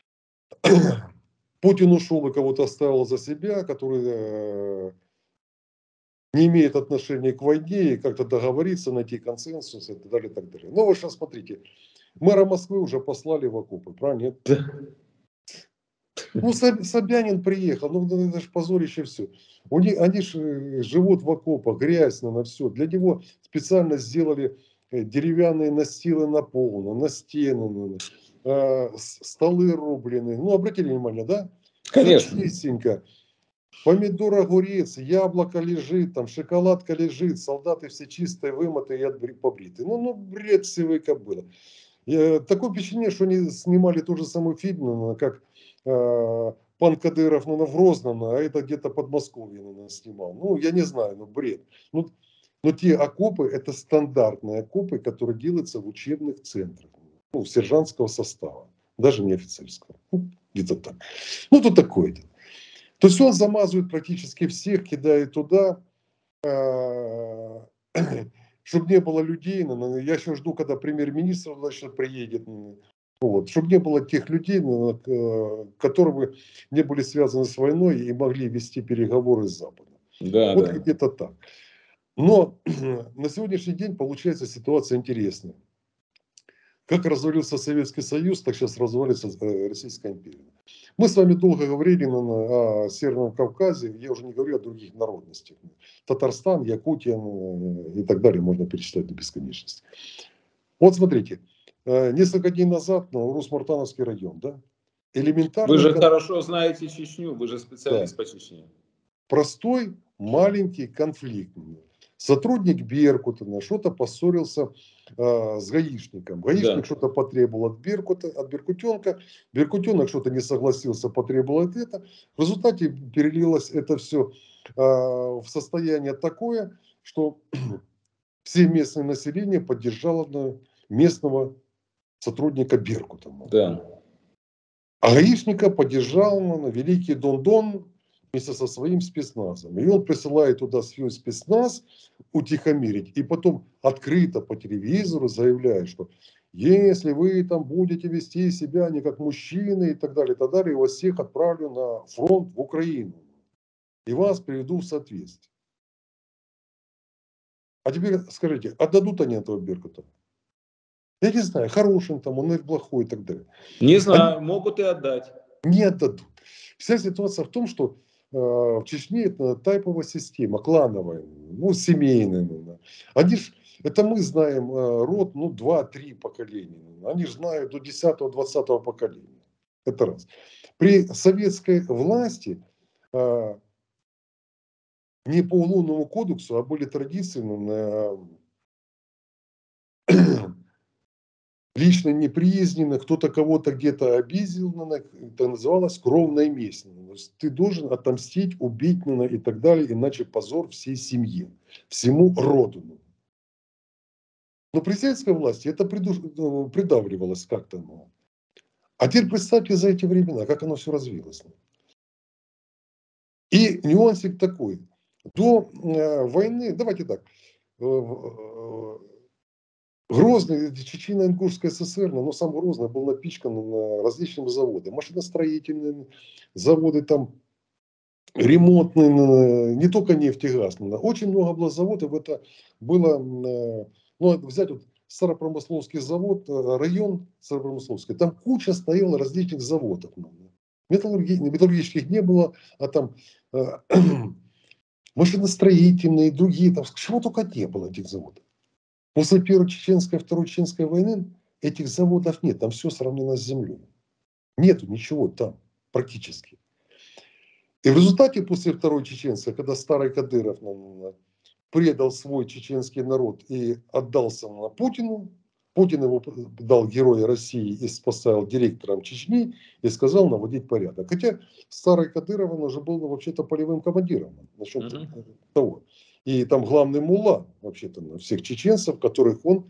Speaker 2: Путин ушел и кого-то оставил за себя, который не имеет отношения к войне, и как-то договориться, найти консенсус и так далее, и так далее. Ну, вы сейчас смотрите, мэра Москвы уже послали в окопы, правильно? Нет?
Speaker 1: Да.
Speaker 2: Ну, Собянин приехал, ну, это же позорище все. Они же живут в окопах, грязь на все. Для него специально сделали деревянные настилы на пол, на стены, столы рубленые. Ну, обратили внимание, да?
Speaker 1: Конечно.
Speaker 2: Все чистенько. Помидор, огурец, яблоко лежит, там шоколадка лежит, солдаты все чистые, вымытые и побритые. Ну, бред сивой кобылы. Такое впечатление, что они снимали ту же самую фильм, как пан Кадыров в Розном, а это где-то Подмосковье снимал. Ну, я не знаю, бред. Но те окопы, это стандартные окопы, которые делаются в учебных центрах, сержантского состава, даже не офицерского. Где-то так. Ну, то такое. То есть он замазывает практически всех, кидает туда, чтобы не было людей. Я еще жду, когда премьер-министр приедет. Вот, чтобы не было тех людей, которые бы не были связаны с войной и могли вести переговоры с Западом.
Speaker 1: Да,
Speaker 2: вот
Speaker 1: да.
Speaker 2: где-то так. Но на сегодняшний день получается ситуация интересная. Как развалился Советский Союз, так сейчас развалится Российская империя. Мы с вами долго говорили о Северном Кавказе, я уже не говорю о других народностях. Татарстан, Якутия и так далее можно перечислять до бесконечности. Вот смотрите, несколько дней назад, Рус-Мартановский район, да, элементарный...
Speaker 1: Вы же хорошо знаете Чечню, вы же специалист по Чечне.
Speaker 2: Простой маленький конфликт. Сотрудник Беркута что-то поссорился с гаишником. Гаишник что-то потребовал от Беркута, от Беркутенка. Беркутенок что-то не согласился, потребовал от этого. В результате перелилось это все в состояние такое, что все местное население поддержало местного сотрудника Беркута.
Speaker 1: Да.
Speaker 2: А гаишника поддержал великий Дон-Дон вместе со своим спецназом. И он присылает туда свой спецназ утихомирить. И потом открыто по телевизору заявляет, что если вы там будете вести себя не как мужчины и так далее, я вас всех отправлю на фронт в Украину. И вас приведу в соответствие. А теперь скажите, отдадут они этого Беркута? Я не знаю, хороший там, он или плохой и так далее.
Speaker 1: Не знаю, могут и отдать.
Speaker 2: Не отдадут. Вся ситуация в том, что в Чечне это тайповая система, клановая, семейная. Они ж, это мы знаем род, 2-3 поколения. Они же знают до 10-20 поколения. Это раз. При советской власти не по уголовному кодексу, а были традиции лично неприязненно, кто-то кого-то где-то обидел, это называлось кровная месть. Ты должен отомстить, убить и так далее, иначе позор всей семье, всему роду. Но при советской власти это придавливалось как-то. А теперь представьте за эти времена, как оно все развилось. И нюансик такой. До войны, давайте так, Грозный, Чечено-Ингушская ССР, но сам Грозный был напичкан различными заводами. Машиностроительные заводы, там ремонтные, не только нефтегаз. Очень много было заводов. Это было, взять Старопромысловский завод, район Старопромысловский. Там куча стояла различных заводов. Металлургических не было, а там машиностроительные, другие. Там, чего только не было этих заводов. После Первой Чеченской, Второй Чеченской войны этих заводов нет, там все сравнено с землей. Нету ничего там практически. И в результате после Второй Чеченской, когда старый Кадыров предал свой чеченский народ и отдался на Путину, Путин его дал Героя России и поставил директором Чечни и сказал наводить порядок. Хотя старый Кадыров, он уже был вообще-то полевым командиром. Насчет того. И там главный мулла, вообще-то, всех чеченцев, которых он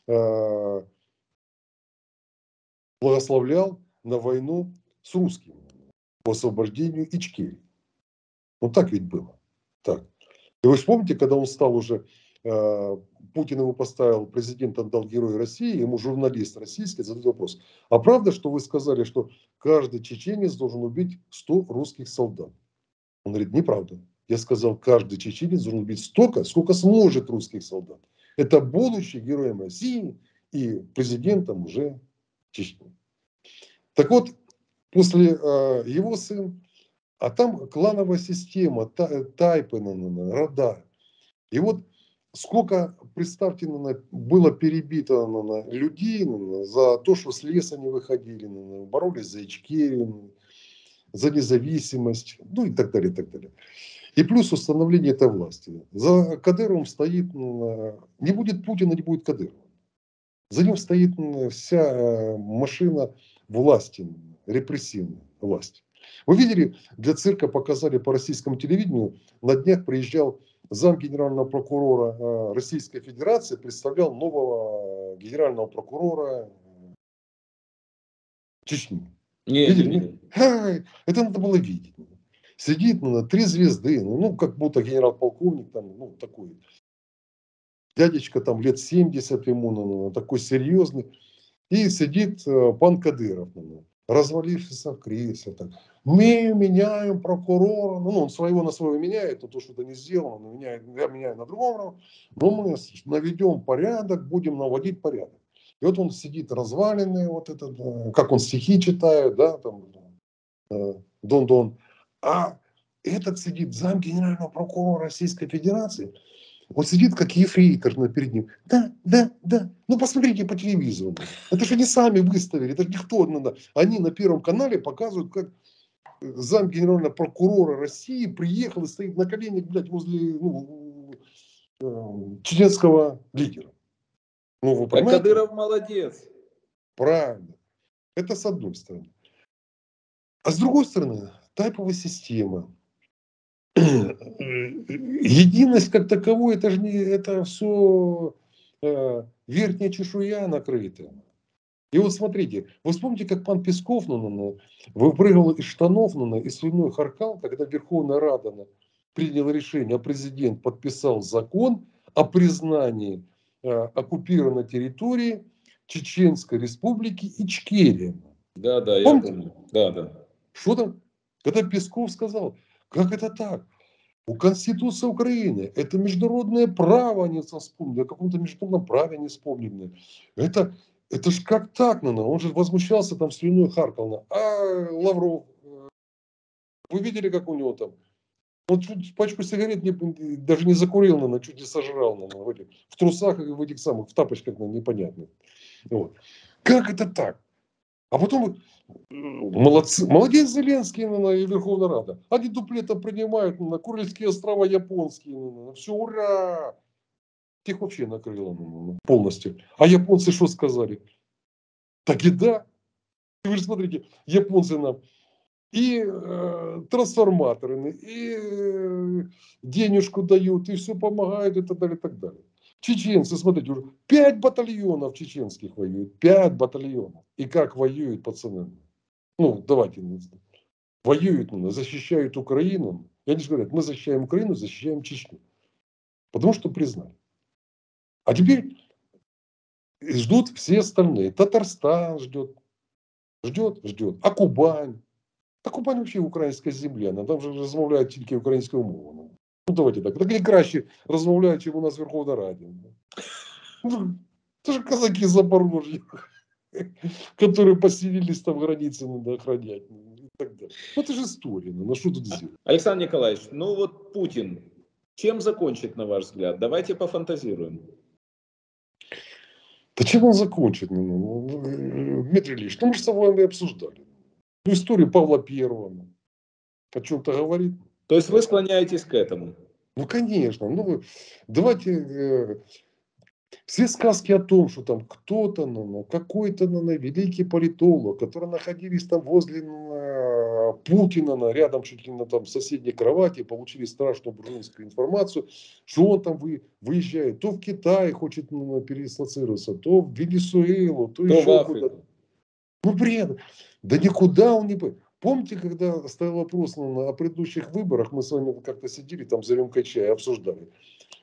Speaker 2: благословлял на войну с русскими по освобождению Ичкерии. Вот так ведь было. Так. И вы же помните, когда он стал уже Путин его поставил, президент отдал Герой России, ему журналист российский задает вопрос: а правда, что вы сказали, что каждый чеченец должен убить 100 русских солдат? Он говорит: неправда. Я сказал, каждый чеченец должен убить столько, сколько сможет русских солдат. Это будучи героем России и президентом уже Чечни. Так вот, после его сын, а там клановая система, тайпы, рода. И вот сколько, представьте, было перебито людей за то, что с леса не выходили, боролись за Ичкерию, за независимость, ну и так далее, и так далее. И плюс установление этой власти. За Кадыровым стоит, не будет Путина, не будет Кадырова. За ним стоит вся машина власти, репрессивной власти. Вы видели, для цирка показали по российскому телевидению, на днях приезжал зам генерального прокурора Российской Федерации, представлял нового генерального прокурора Чечни. Видели? Это надо было видеть. Сидит на 3 звезды, как будто генерал-полковник, там, такой. Дядечка там лет 70 ему, такой серьезный. И сидит пан Кадыров, развалившийся в кресле. Так. Мы меняем прокурора. Он своего на своего меняет, то что-то не сделано, я меняю на другого. Но мы наведем порядок, будем наводить порядок. И вот он сидит разваленный, вот этот, как он стихи читает, да, там, Дон-Дон. А этот сидит зам генерального прокурора Российской Федерации. Он сидит как ефрейтор перед ним. Да. Посмотрите по телевизору. Это же не сами выставили, это же никто. Они на Первом канале показывают, как зам генерального прокурора России приехал и стоит на коленях, блядь, возле чеченского лидера. Вы понимаете?
Speaker 1: Кадыров молодец.
Speaker 2: Правильно. Это с одной стороны. А с другой стороны, тайповая система. Единость как таковой, это же не, это все верхняя чешуя накрыта. И вот смотрите, вы вспомните, как пан Песков выпрыгивал из штанов и слюной харкал, когда Верховная Рада приняла решение, а президент подписал закон о признании оккупированной территории Чеченской Республики Ичкерия.
Speaker 1: Да, я помню. Да.
Speaker 2: Что там? Когда Песков сказал: как это так? У Конституции Украины это международное право, они вспомнили, о каком-то международном праве не вспомнили. Это ж как так? Он же возмущался, там слюной харкал. А Лавров, вы видели, как у него там? Он чуть пачку сигарет даже не закурил, чуть не сожрал. В трусах и в этих самых, в тапочках, непонятно. Вот. Как это так? А потом молодец Зеленский и Верховная Рада. Они дуплетом принимают на Курильские острова японские. Все, ура! Их вообще накрыло полностью. А японцы что сказали? Так и да. Вы же смотрите, японцы нам и трансформаторы, и денежку дают, и все помогают, и так далее, и так далее. Чеченцы, смотрите, уже 5 батальонов чеченских воюют. 5 батальонов. И как воюют, пацаны? Давайте. Воюют, защищают Украину. И они же говорят: мы защищаем Украину, защищаем Чечню. Потому что признали. А теперь ждут все остальные. Татарстан ждет. А Кубань? А Кубань вообще українська земля. Там же розмовляють тільки українською мовою. Давайте так. Так і краще розмовляють, чим у нас в Верховній Раді. Это же казаки Запорожья, которые поселились там, границы надо охранять. И так далее. Это же история. Что тут сделать?
Speaker 1: Александр Николаевич, Путин, чем закончит, на ваш взгляд? Давайте пофантазируем.
Speaker 2: Да чем он закончит? Дмитрий Ильич, мы же с вами обсуждали. Историю Павла Первого. О чем-то говорит.
Speaker 1: То есть вы склоняетесь к этому?
Speaker 2: Конечно. Давайте... Все сказки о том, что там кто-то, какой-то великий политолог, которые находились там возле Путина, рядом чуть ли там в соседней кровати, получили страшную бруинскую информацию, что он там выезжает, то в Китай хочет передислоцироваться, то в Венесуэлу, то еще куда-то. Бред. Да никуда он не... Помните, когда стоял вопрос о предыдущих выборах, мы с вами как-то сидели там за рюмкой чая, обсуждали.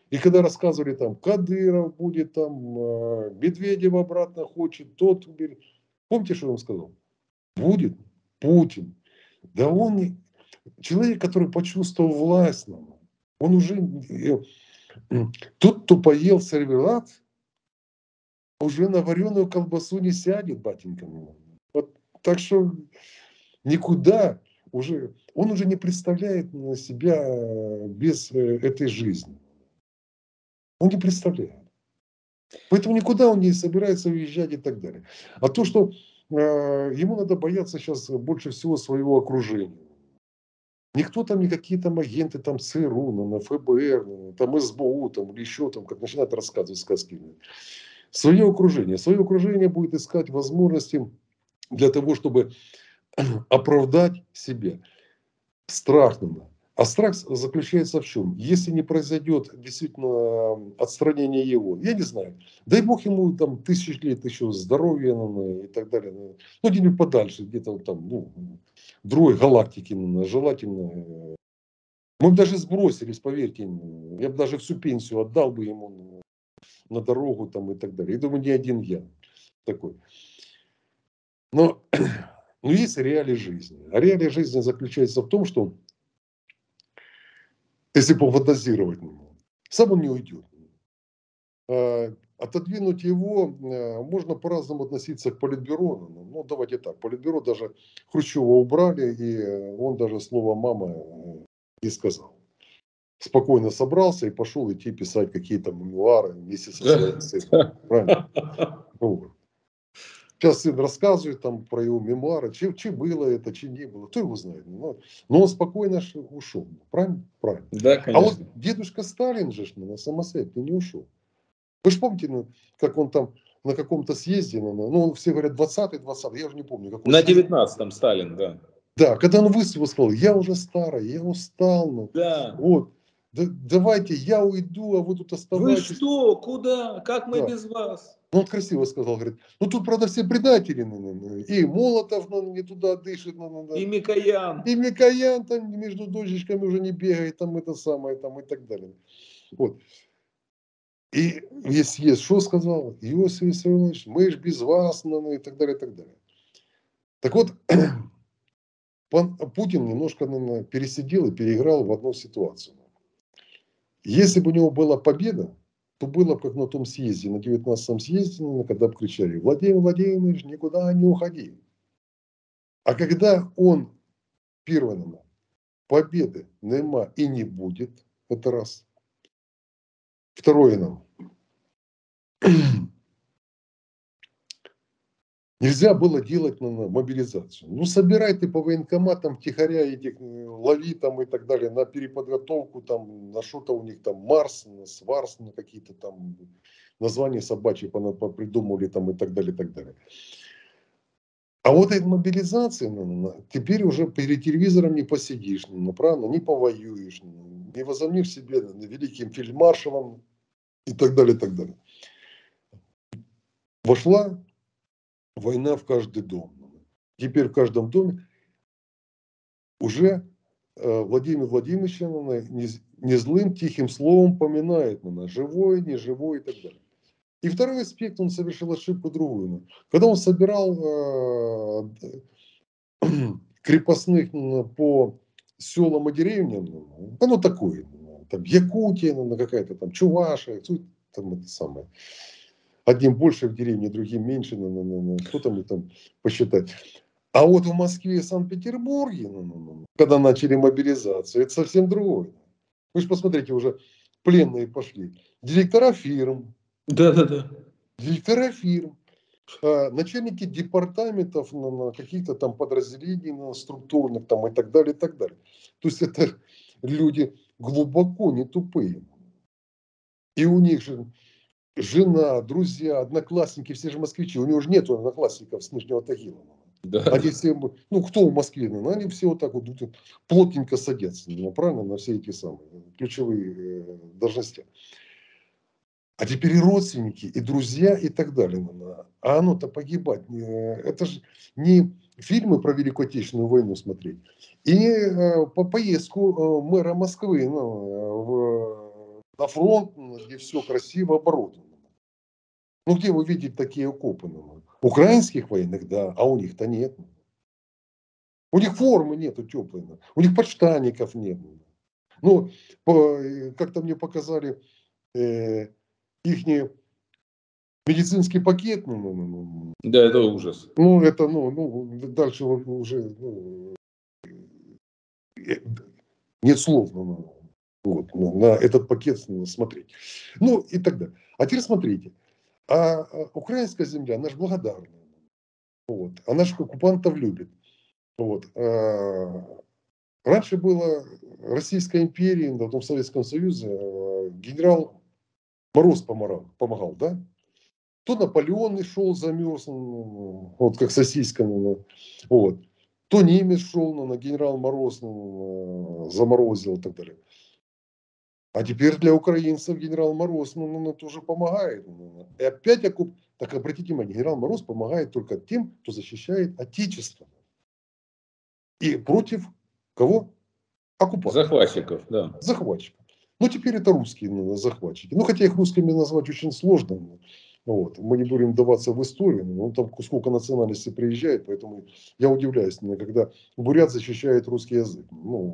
Speaker 2: И когда рассказывали там, Кадыров будет там, Медведев обратно хочет, тот уберет. Помните, что он сказал? Будет Путин. Да он человек, который почувствовал власть. Он уже... Тот, кто поел сервелат, уже на вареную колбасу не сядет, батенька. Вот, так что никуда уже... Он уже не представляет себя без этой жизни. Он не представляет. Поэтому никуда он не собирается уезжать и так далее. А то, что ему надо бояться сейчас больше всего своего окружения. Никто там, никакие там агенты, там ЦРУ, на ФБР, там СБУ, там или еще там, как начинают рассказывать сказки. Свое окружение будет искать возможности для того, чтобы оправдать себя. Страх надо. А страх заключается в чем? Если не произойдет действительно отстранение его, я не знаю, дай бог ему там 1000 лет еще здоровья и так далее. Ну, где-нибудь подальше, где-то там, в другой галактике, желательно. Мы бы даже сбросились, поверьте, я бы даже всю пенсию отдал бы ему на дорогу там и так далее. Я думаю, не один я такой. Но есть реалии жизни. А реалия жизни заключается в том, что если пофантазировать, сам он не уйдет. Отодвинуть его можно по-разному относиться к Политбюро. Ну, давайте так. Политбюро даже Хрущева убрали, и он даже слово «мама» не сказал. Спокойно собрался и пошел идти писать какие-то мемуары вместе со своим сыном. Правильно? Вот. Сейчас сын рассказывает там про его мемуары, чи было это, чи не было, кто его знает. Но он спокойно ушел. Правильно? Правильно.
Speaker 1: Да,
Speaker 2: а вот
Speaker 1: конечно.
Speaker 2: дедушка Сталин же на самосвете не ушел. Вы же помните, как он там на каком-то съезде, ну, все говорят 20-й, я уже не помню. Какой
Speaker 1: На
Speaker 2: съезд.
Speaker 1: 19-м Сталин, да.
Speaker 2: Да, когда он выступил, сказал, я уже старый, я устал.
Speaker 1: Да.
Speaker 2: Вот, давайте, я уйду, а вы тут
Speaker 1: Вы
Speaker 2: оставайтесь.
Speaker 1: что? Куда? Как мы
Speaker 2: Да.
Speaker 1: без вас?
Speaker 2: Ну, он красиво сказал, говорит, ну тут, правда, все предатели. И Молотов не туда дышит.
Speaker 1: И Микоян.
Speaker 2: И Микоян там между дочечками уже не бегает, там это самое, там и так далее. Вот. И съезд что сказал? Иосиф Виссарионович, мы ж без вас, и так далее, и так далее. Так вот, Путин немножко пересидел и переиграл в одну ситуацию. Если бы у него была победа, то было бы как на том съезде, на 19-м съезде, когда бы кричали, Владимир Владимирович, никуда не уходи. А когда он первым, победы нема и не будет, это раз. Второе нам. Нельзя было делать мобилизацию. Ну, собирай ты по военкоматам тихоря этих, лови там и так далее, на переподготовку, там, на что-то у них там Марс, Сварс, на какие-то там названия собачьи придумывали там и так далее, и так далее. А вот эта мобилизация, теперь уже перед телевизором не посидишь, правильно, не повоюешь, не возомнишь себе великим фельдмаршалом и так далее, и так далее. Вошла война в каждый дом. Теперь в каждом доме уже Владимир Владимирович не злым тихим словом поминает, живой, не живой и так далее. И второй аспект, он совершил ошибку другую. Когда он собирал крепостных по селам и деревням, оно такое, там Якутия, какая-то там Чувашия, там это самое. Одним больше в деревне, другим меньше, кто там посчитать. А вот в Москве и Санкт-Петербурге, когда начали мобилизацию, это совсем другое. Вы же посмотрите, уже пленные пошли. Директора фирм.
Speaker 1: Да.
Speaker 2: Директора фирм. Начальники департаментов на каких-то там подразделений структурных там и так далее, и так далее. То есть это люди глубоко не тупые. И у них же жена, друзья, одноклассники, все же москвичи. У него же нет одноклассников с Нижнего Тагила.
Speaker 1: Да.
Speaker 2: Они все, кто в Москве? Они все вот так вот плотненько садятся, правильно, на все эти самые ключевые должности. А теперь и родственники, и друзья, и так далее. А оно-то погибать. Это же не фильмы про Великую Отечественную войну смотреть. И по поездку мэра Москвы в на фронт, где все красиво оборудовано. Ну, где вы видите такие окопы? Украинских военных, да, а у них-то нет. У них формы нету теплой, у них подштанников нет. Ну, как-то мне показали их медицинский пакет.
Speaker 1: Да, это ужас.
Speaker 2: Ну, это, дальше уже нет слов на этот пакет смотреть. Ну, и так далее. А теперь смотрите. А украинская земля, она же благодарна. Вот. Она же оккупантов любит. Вот. Раньше было Российской империи, потом в Советском Союзе генерал Мороз помогал, да? То Наполеон и шел, замерз, вот как сосиска, вот. То немец шел, на генерал Мороз заморозил и так далее. А теперь для украинцев генерал Мороз тоже помогает. И опять так обратите внимание, генерал Мороз помогает только тем, кто защищает Отечество. И против кого? Оккупантов.
Speaker 1: Захватчиков, да.
Speaker 2: Захватчиков. Ну, теперь это русские захватчики. Ну, хотя их русскими назвать очень сложно. Вот. Мы не будем вдаваться в историю. Но там сколько национальностей приезжает, поэтому я удивляюсь, когда бурят защищает русский язык.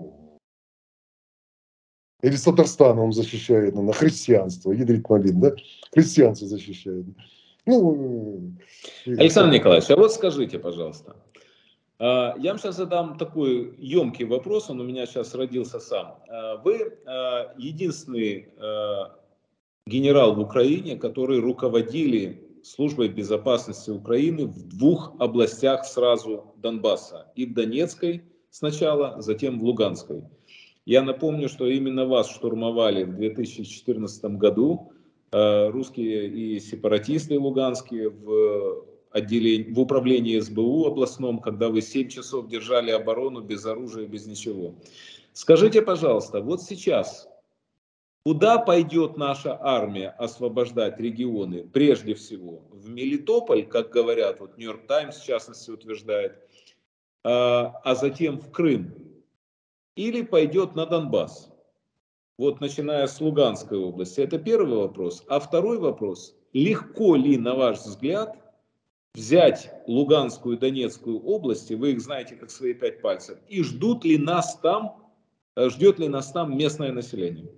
Speaker 2: Или с Татарстана он защищает на христианство. Ядрит Малин, да? Христианство защищает.
Speaker 1: Александр Николаевич, а вот скажите, пожалуйста. Я вам сейчас задам такой емкий вопрос, он у меня сейчас родился сам. Вы единственный генерал в Украине, который руководили службой безопасности Украины в 2 областях сразу Донбасса. И в Донецкой сначала, затем в Луганской. Я напомню, что именно вас штурмовали в 2014 году русские и сепаратисты луганские в управлении СБУ областном, когда вы 7 часов держали оборону без оружия, без ничего. Скажите, пожалуйста, вот сейчас, куда пойдет наша армия освобождать регионы? Прежде всего в Мелитополь, как говорят, вот Нью-Йорк Таймс в частности утверждает, а затем в Крым? Или пойдет на Донбасс? Вот начиная с Луганской области. Это первый вопрос. А второй вопрос. Легко ли, на ваш взгляд, взять Луганскую и Донецкую области, вы их знаете как свои 5 пальцев, и ждет ли нас там местное население?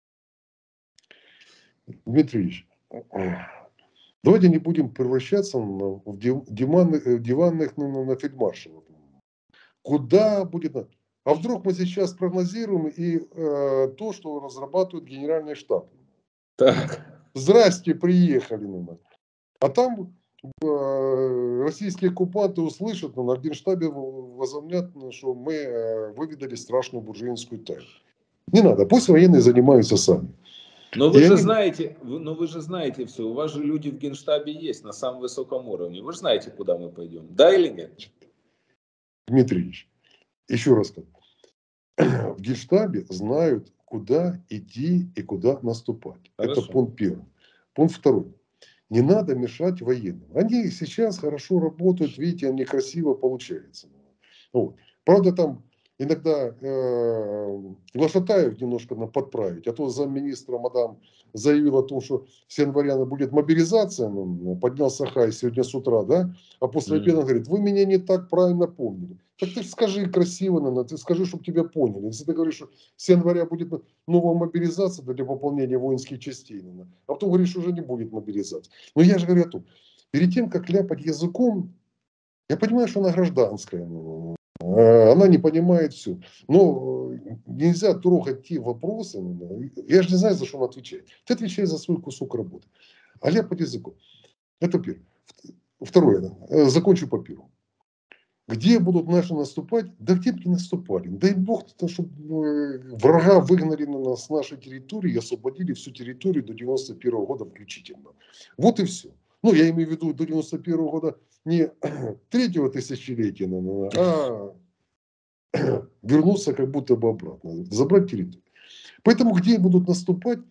Speaker 2: Дмитрий Ильич, давайте не будем превращаться в диванных на фельдмаршалов. Куда будет... А вдруг мы сейчас прогнозируем и то, что разрабатывает Генеральный штаб.
Speaker 1: Так.
Speaker 2: Здрасте, приехали. А там российские оккупанты услышат, на Генштабе возомнят, что мы выведали страшную буржуинскую тайну. Не надо, пусть военные занимаются сами.
Speaker 1: Но вы же знаете все, у вас же люди в Генштабе есть на самом высоком уровне. Вы же знаете, куда мы пойдем, да или нет?
Speaker 2: Дмитрий Ильич, еще раз скажу. В Генштабе знают, куда идти и куда наступать.
Speaker 1: Хорошо.
Speaker 2: Это пункт первый. Пункт второй. Не надо мешать военным. Они сейчас хорошо работают, видите, они красиво получается. Вот. Правда, там иногда Глашатаев немножко подправить, а то замминистра мадам заявил о том, что с января будет мобилизация, поднялся хай сегодня с утра, да, а после обеда он говорит, вы меня не так правильно помнили. Так ты скажи красиво, ты скажи, чтобы тебя поняли. Если ты говоришь, что с января будет новая мобилизация для пополнения воинских частей, а потом говоришь, что уже не будет мобилизации. Но я же говорю о том, перед тем, как ляпать языком, я понимаю, что она гражданская, она не понимает все. Но нельзя трогать те вопросы. Я же не знаю, за что он отвечает. Ты отвечаешь за свой кусок работы. А ляпать языком. Это первое. Второе. Закончу по первому. Где будут наши наступать? Да где бы не наступали. Дай Бог, чтобы врага выгнали с нашей территории и освободили всю территорию до 91 года включительно. Вот и все. Ну, я имею в виду до 91 года не 3-го тысячелетия, а вернуться как будто бы обратно. Забрать территорию. Поэтому где будут наступать,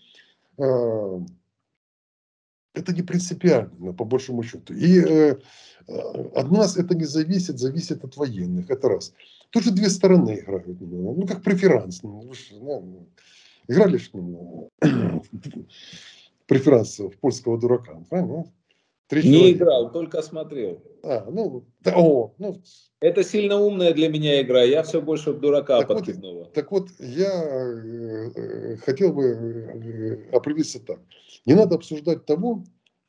Speaker 2: это не принципиально, по большому счету. И от нас это не зависит, зависит от военных. Это раз. Тут же 2 стороны играют. Ну, как преферанс. играли ж, ну, преферанс в польского дурака, правильно? 3
Speaker 1: Не
Speaker 2: человека.
Speaker 1: играл, только смотрел.
Speaker 2: Ну, да, ну,
Speaker 1: Это сильно умная для меня игра. Я все больше в дурака подкидного.
Speaker 2: так вот, я хотел бы определиться так. Не надо обсуждать того,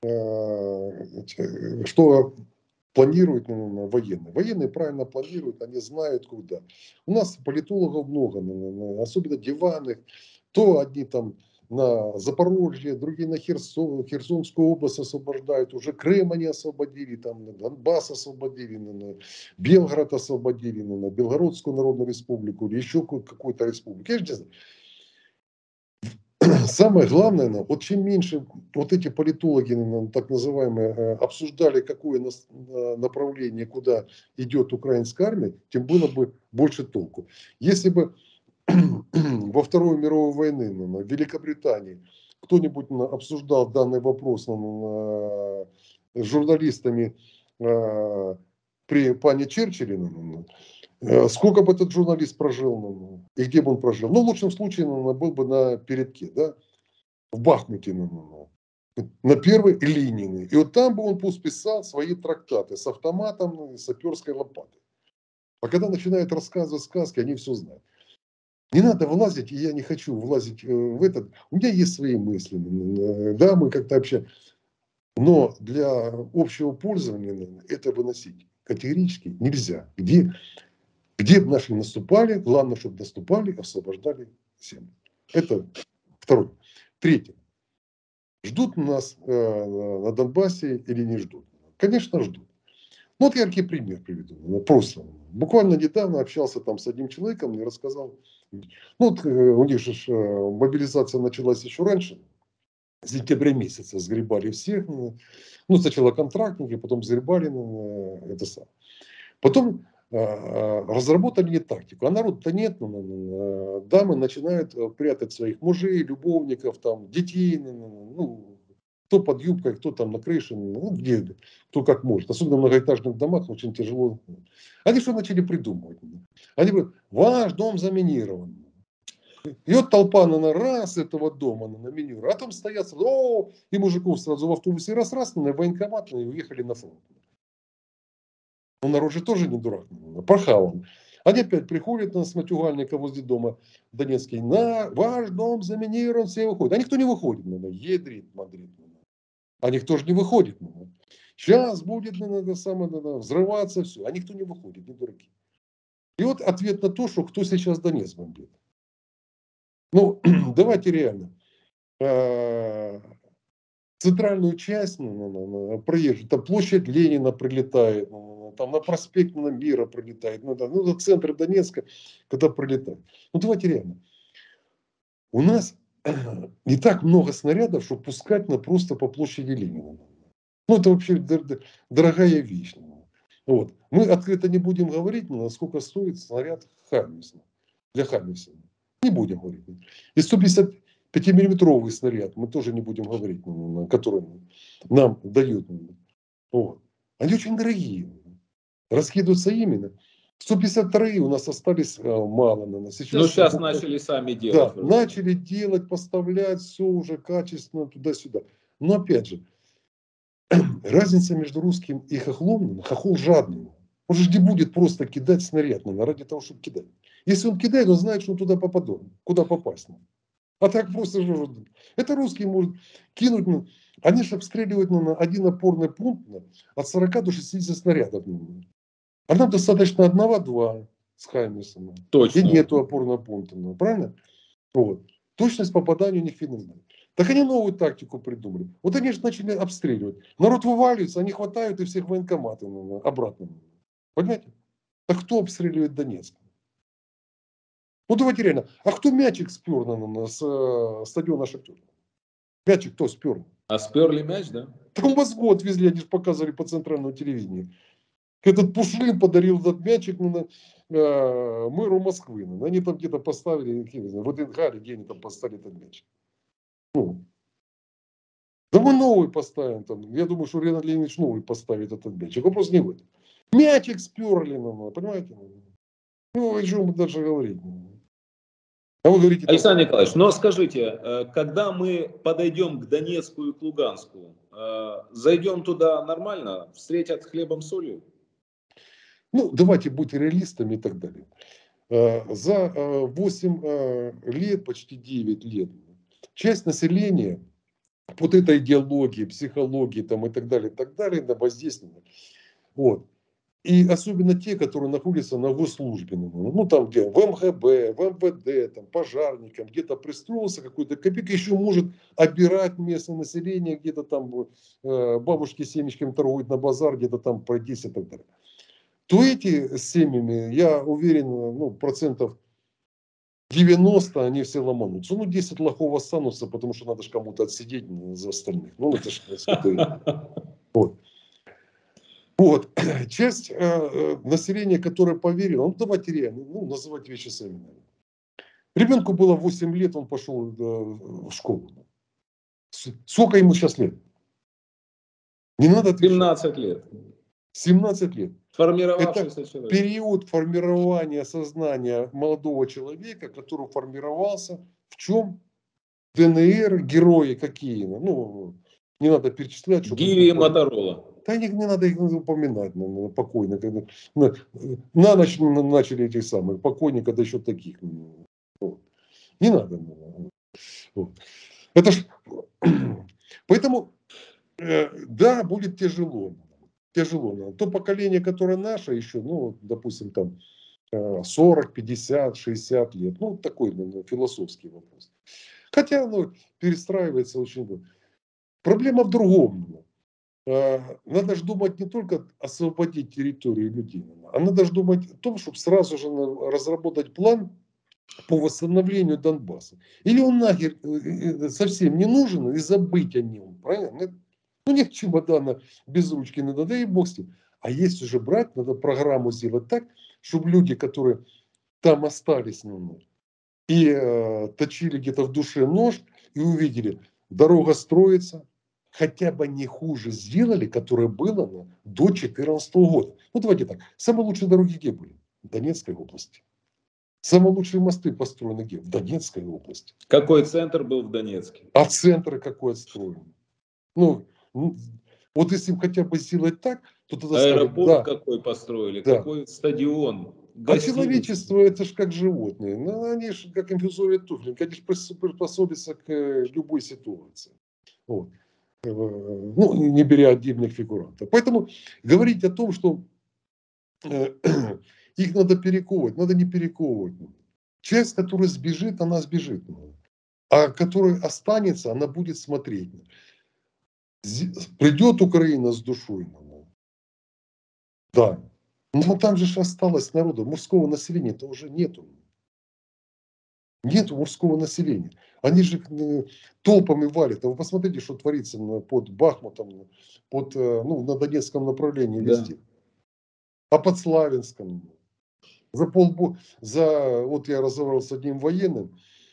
Speaker 2: что планируют военные. Военные правильно планируют, они знают куда. У нас политологов много, особенно диванных. То одни там на Запорожье, другие на Херсонскую область освобождают. Уже Крым они освободили, там Донбасс освободили, Белгород освободили, Белгородскую Народную Республику или еще какую-то республику. Я же не знаю. Самое главное, вот чем меньше вот эти политологи, так называемые, обсуждали, какое направление, куда идет украинская армия, тем было бы больше толку. Если бы во Вторую мировую войну в Великобритании кто-нибудь обсуждал данный вопрос с журналистами при пане Черчилле, сколько бы этот журналист прожил, и где бы он прожил? Ну, в лучшем случае, был бы на передке, да, в Бахмуте, на первой линии. И вот там бы он писал свои трактаты с автоматом и саперской лопатой. А когда начинают рассказывать сказки, они все знают. Не надо влазить, и я не хочу влазить в этот. У меня есть свои мысли, да, мы как-то общаемся. Но для общего пользования это выносить категорически нельзя. Где бы наши наступали, главное, чтобы наступали, освобождали землю. Это второе. Третье. Ждут нас на Донбассе или не ждут? Конечно, ждут. Ну, вот яркий пример приведу. Просто. Буквально недавно общался там с одним человеком и рассказал. Ну, вот, у них же мобилизация началась еще раньше. С сентября месяца сгребали всех. Ну, сначала контрактники, потом сгребали это самое. Потом разработали тактику. А народу-то нет. Дамы начинают прятать своих мужей, любовников, там, детей. Ну, кто под юбкой, кто там на крыше. Ну, где, кто как может. Особенно в многоэтажных домах очень тяжело. Они что начали придумывать? Они говорят, ваш дом заминирован. И вот толпа на раз этого дома на меню. А там стоят, и мужиков сразу в автобусе раз-раз, на военкомат, и уехали на фронт. Но народ же тоже не дурак, прохаван. Они опять приходят с матюгальника возле дома Донецкий. Ваш дом заминирован, все выходят. А никто не выходит. Едрит, мадрит. А никто же не выходит. Сейчас будет взрываться все. А никто не выходит, не дураки. И вот ответ на то, что кто сейчас Донецк бомбит. Ну, давайте реально. Центральную часть проезжую, там площадь Ленина прилетает, там на проспект Мира прилетает, на центр Донецка, когда прилетает. Ну давайте реально. У нас не так много снарядов, чтобы пускать просто по площади Ленина. Ну это вообще дорогая вещь. Вот. Мы открыто не будем говорить, сколько стоит снаряд Хаймерс. Для Хаймерса. Не будем говорить. И 155-миллиметровый снаряд, мы тоже не будем говорить, который нам дают. Вот. Они очень дорогие. Раскидываются именно. 152 у нас остались мало.
Speaker 1: Сейчас начали сами делать.
Speaker 2: Да, начали делать, поставлять, все уже качественно туда-сюда. Но опять же, разница между русским и хохлом, хохол жадный. Он же не будет просто кидать снаряд, ради того, чтобы кидать. Если он кидает, он знает, что он туда попадет, куда попасть. А так просто же. Это русский может кинуть. Они же обстреливают на один опорный пункт от 40 до 60 снарядов. А нам достаточно одного-два с Хаймерсом.
Speaker 1: Точно.
Speaker 2: И нету опорного пункта. Правильно? Вот. Точность попадания у них феноменальная. Так они новую тактику придумали. Вот они же начали обстреливать. Народ вываливается, они хватают и всех военкоматы обратно. Понимаете? Так кто обстреливает Донецк? Ну давайте реально. А кто мячик спер с стадиона Шахтер? Мячик кто спер?
Speaker 1: А сперли мяч, да?
Speaker 2: Там в Москву отвезли, они же показывали по центральному телевидению. Этот Пушлин подарил этот мячик мэру Москвы. Они там где-то поставили, в Эденхале, где они там поставили этот мячик. Ну. Да мы новый поставим. Там. Я думаю, что Леонид Леонидович новый поставит этот мячик. Вопрос не в этом. Мячик сперли, понимаете? Ну, о чем мы даже говорить. А вы говорите,
Speaker 1: Александр Николаевич, но скажите, когда мы подойдем к Донецку и к Луганску, зайдем туда нормально, встретят хлебом солью?
Speaker 2: ну, давайте будь реалистами и так далее. За 8 лет, почти 9 лет, часть населения вот этой идеологии, психологии там, и так далее, на воздействие. Вот. И особенно те, которые находятся на госслужбе, ну там где в МГБ, в МВД, там, пожарником, где-то пристроился какой-то копейка, еще может обирать местное население, где-то там бабушки семечками торгуют на базар, где-то там пройтись и так далее. То эти с семьями, я уверен, ну, процентов 90 они все ломанутся. Ну, 10 лохов останутся, потому что надо же кому-то отсидеть за остальных. Ну, это же вот. Вот. Часть населения, которая поверила, ну, давайте реально, ну, называть вещи сами. Ребенку было 8 лет, он пошел в школу. Сколько ему сейчас лет? Не надо отвечать.
Speaker 1: 17 лет.
Speaker 2: 17 лет.
Speaker 1: Формировавшийся
Speaker 2: Это
Speaker 1: человек.
Speaker 2: период формирования сознания молодого человека, который формировался в чем? ДНР, герои какие. Ну, не надо перечислять.
Speaker 1: Гиви и Моторола.
Speaker 2: Да не надо их упоминать покойно. На ночь начали этих самых покойников, да еще таких. Вот. Не надо. Вот. Это ж... Поэтому, да, будет тяжело. Тяжело. То поколение, которое наше еще, ну, допустим, там 40, 50, 60 лет. Ну, такой философский вопрос. Хотя оно перестраивается очень. Проблема в другом. Надо же думать не только освободить территорию людей, а надо же думать о том, чтобы сразу же разработать план по восстановлению Донбасса. Или он нахер совсем не нужен и забыть о нем. Правильно? Ну нет чемодана без ручки, надо, да и бог с ним. А если же брать, надо программу сделать так, чтобы люди, которые там остались и точили где-то в душе нож и увидели, дорога строится, хотя бы не хуже сделали, которое было до 2014 года. Ну давайте так, самые лучшие дороги где были? В Донецкой области. Самые лучшие мосты построены где? В Донецкой области.
Speaker 1: Какой центр был в Донецке?
Speaker 2: А центры какой отстроены? Ну, вот если им хотя бы сделать так, то тогда
Speaker 1: Аэропорт
Speaker 2: скажут, да,
Speaker 1: какой построили,
Speaker 2: да.
Speaker 1: какой стадион,
Speaker 2: А
Speaker 1: гостиницы.
Speaker 2: человечество это же как животные. Ну, они же как инфузория туфелька, они же приспособятся к любой ситуации. Вот. Ну, не беря отдельных фигурантов. Поэтому говорить о том, что их надо перековывать, надо не перековывать. Часть, которая сбежит, она сбежит. А которая останется, она будет смотреть. Придет Украина с душой. Да. Но там же осталось народу, мужского населения-то уже нету. Нету мужского населения. Они же толпами валят. А вы посмотрите, что творится под Бахмутом, на Донецком направлении везде. Да. А под Славянском. Вот я разговаривал с одним военным,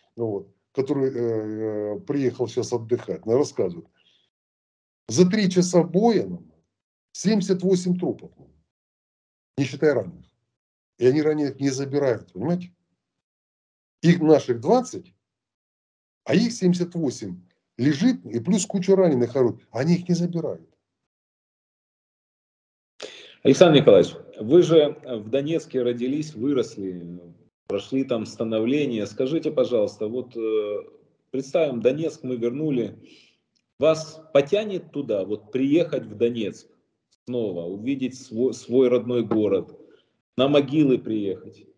Speaker 2: который приехал сейчас отдыхать, рассказывает. За 3 часа боя 78 трупов, не считая раненых. И они раненых не забирают, понимаете? Их наших 20, а их 78 лежит, и плюс куча раненых орут. Они их не забирают.
Speaker 1: Александр Николаевич, вы же в Донецке родились, выросли, прошли там становление. Скажите, пожалуйста, вот представим, Донецк мы вернули. Вас потянет туда, вот приехать в Донецк снова, увидеть свой родной город, на могилы приехать?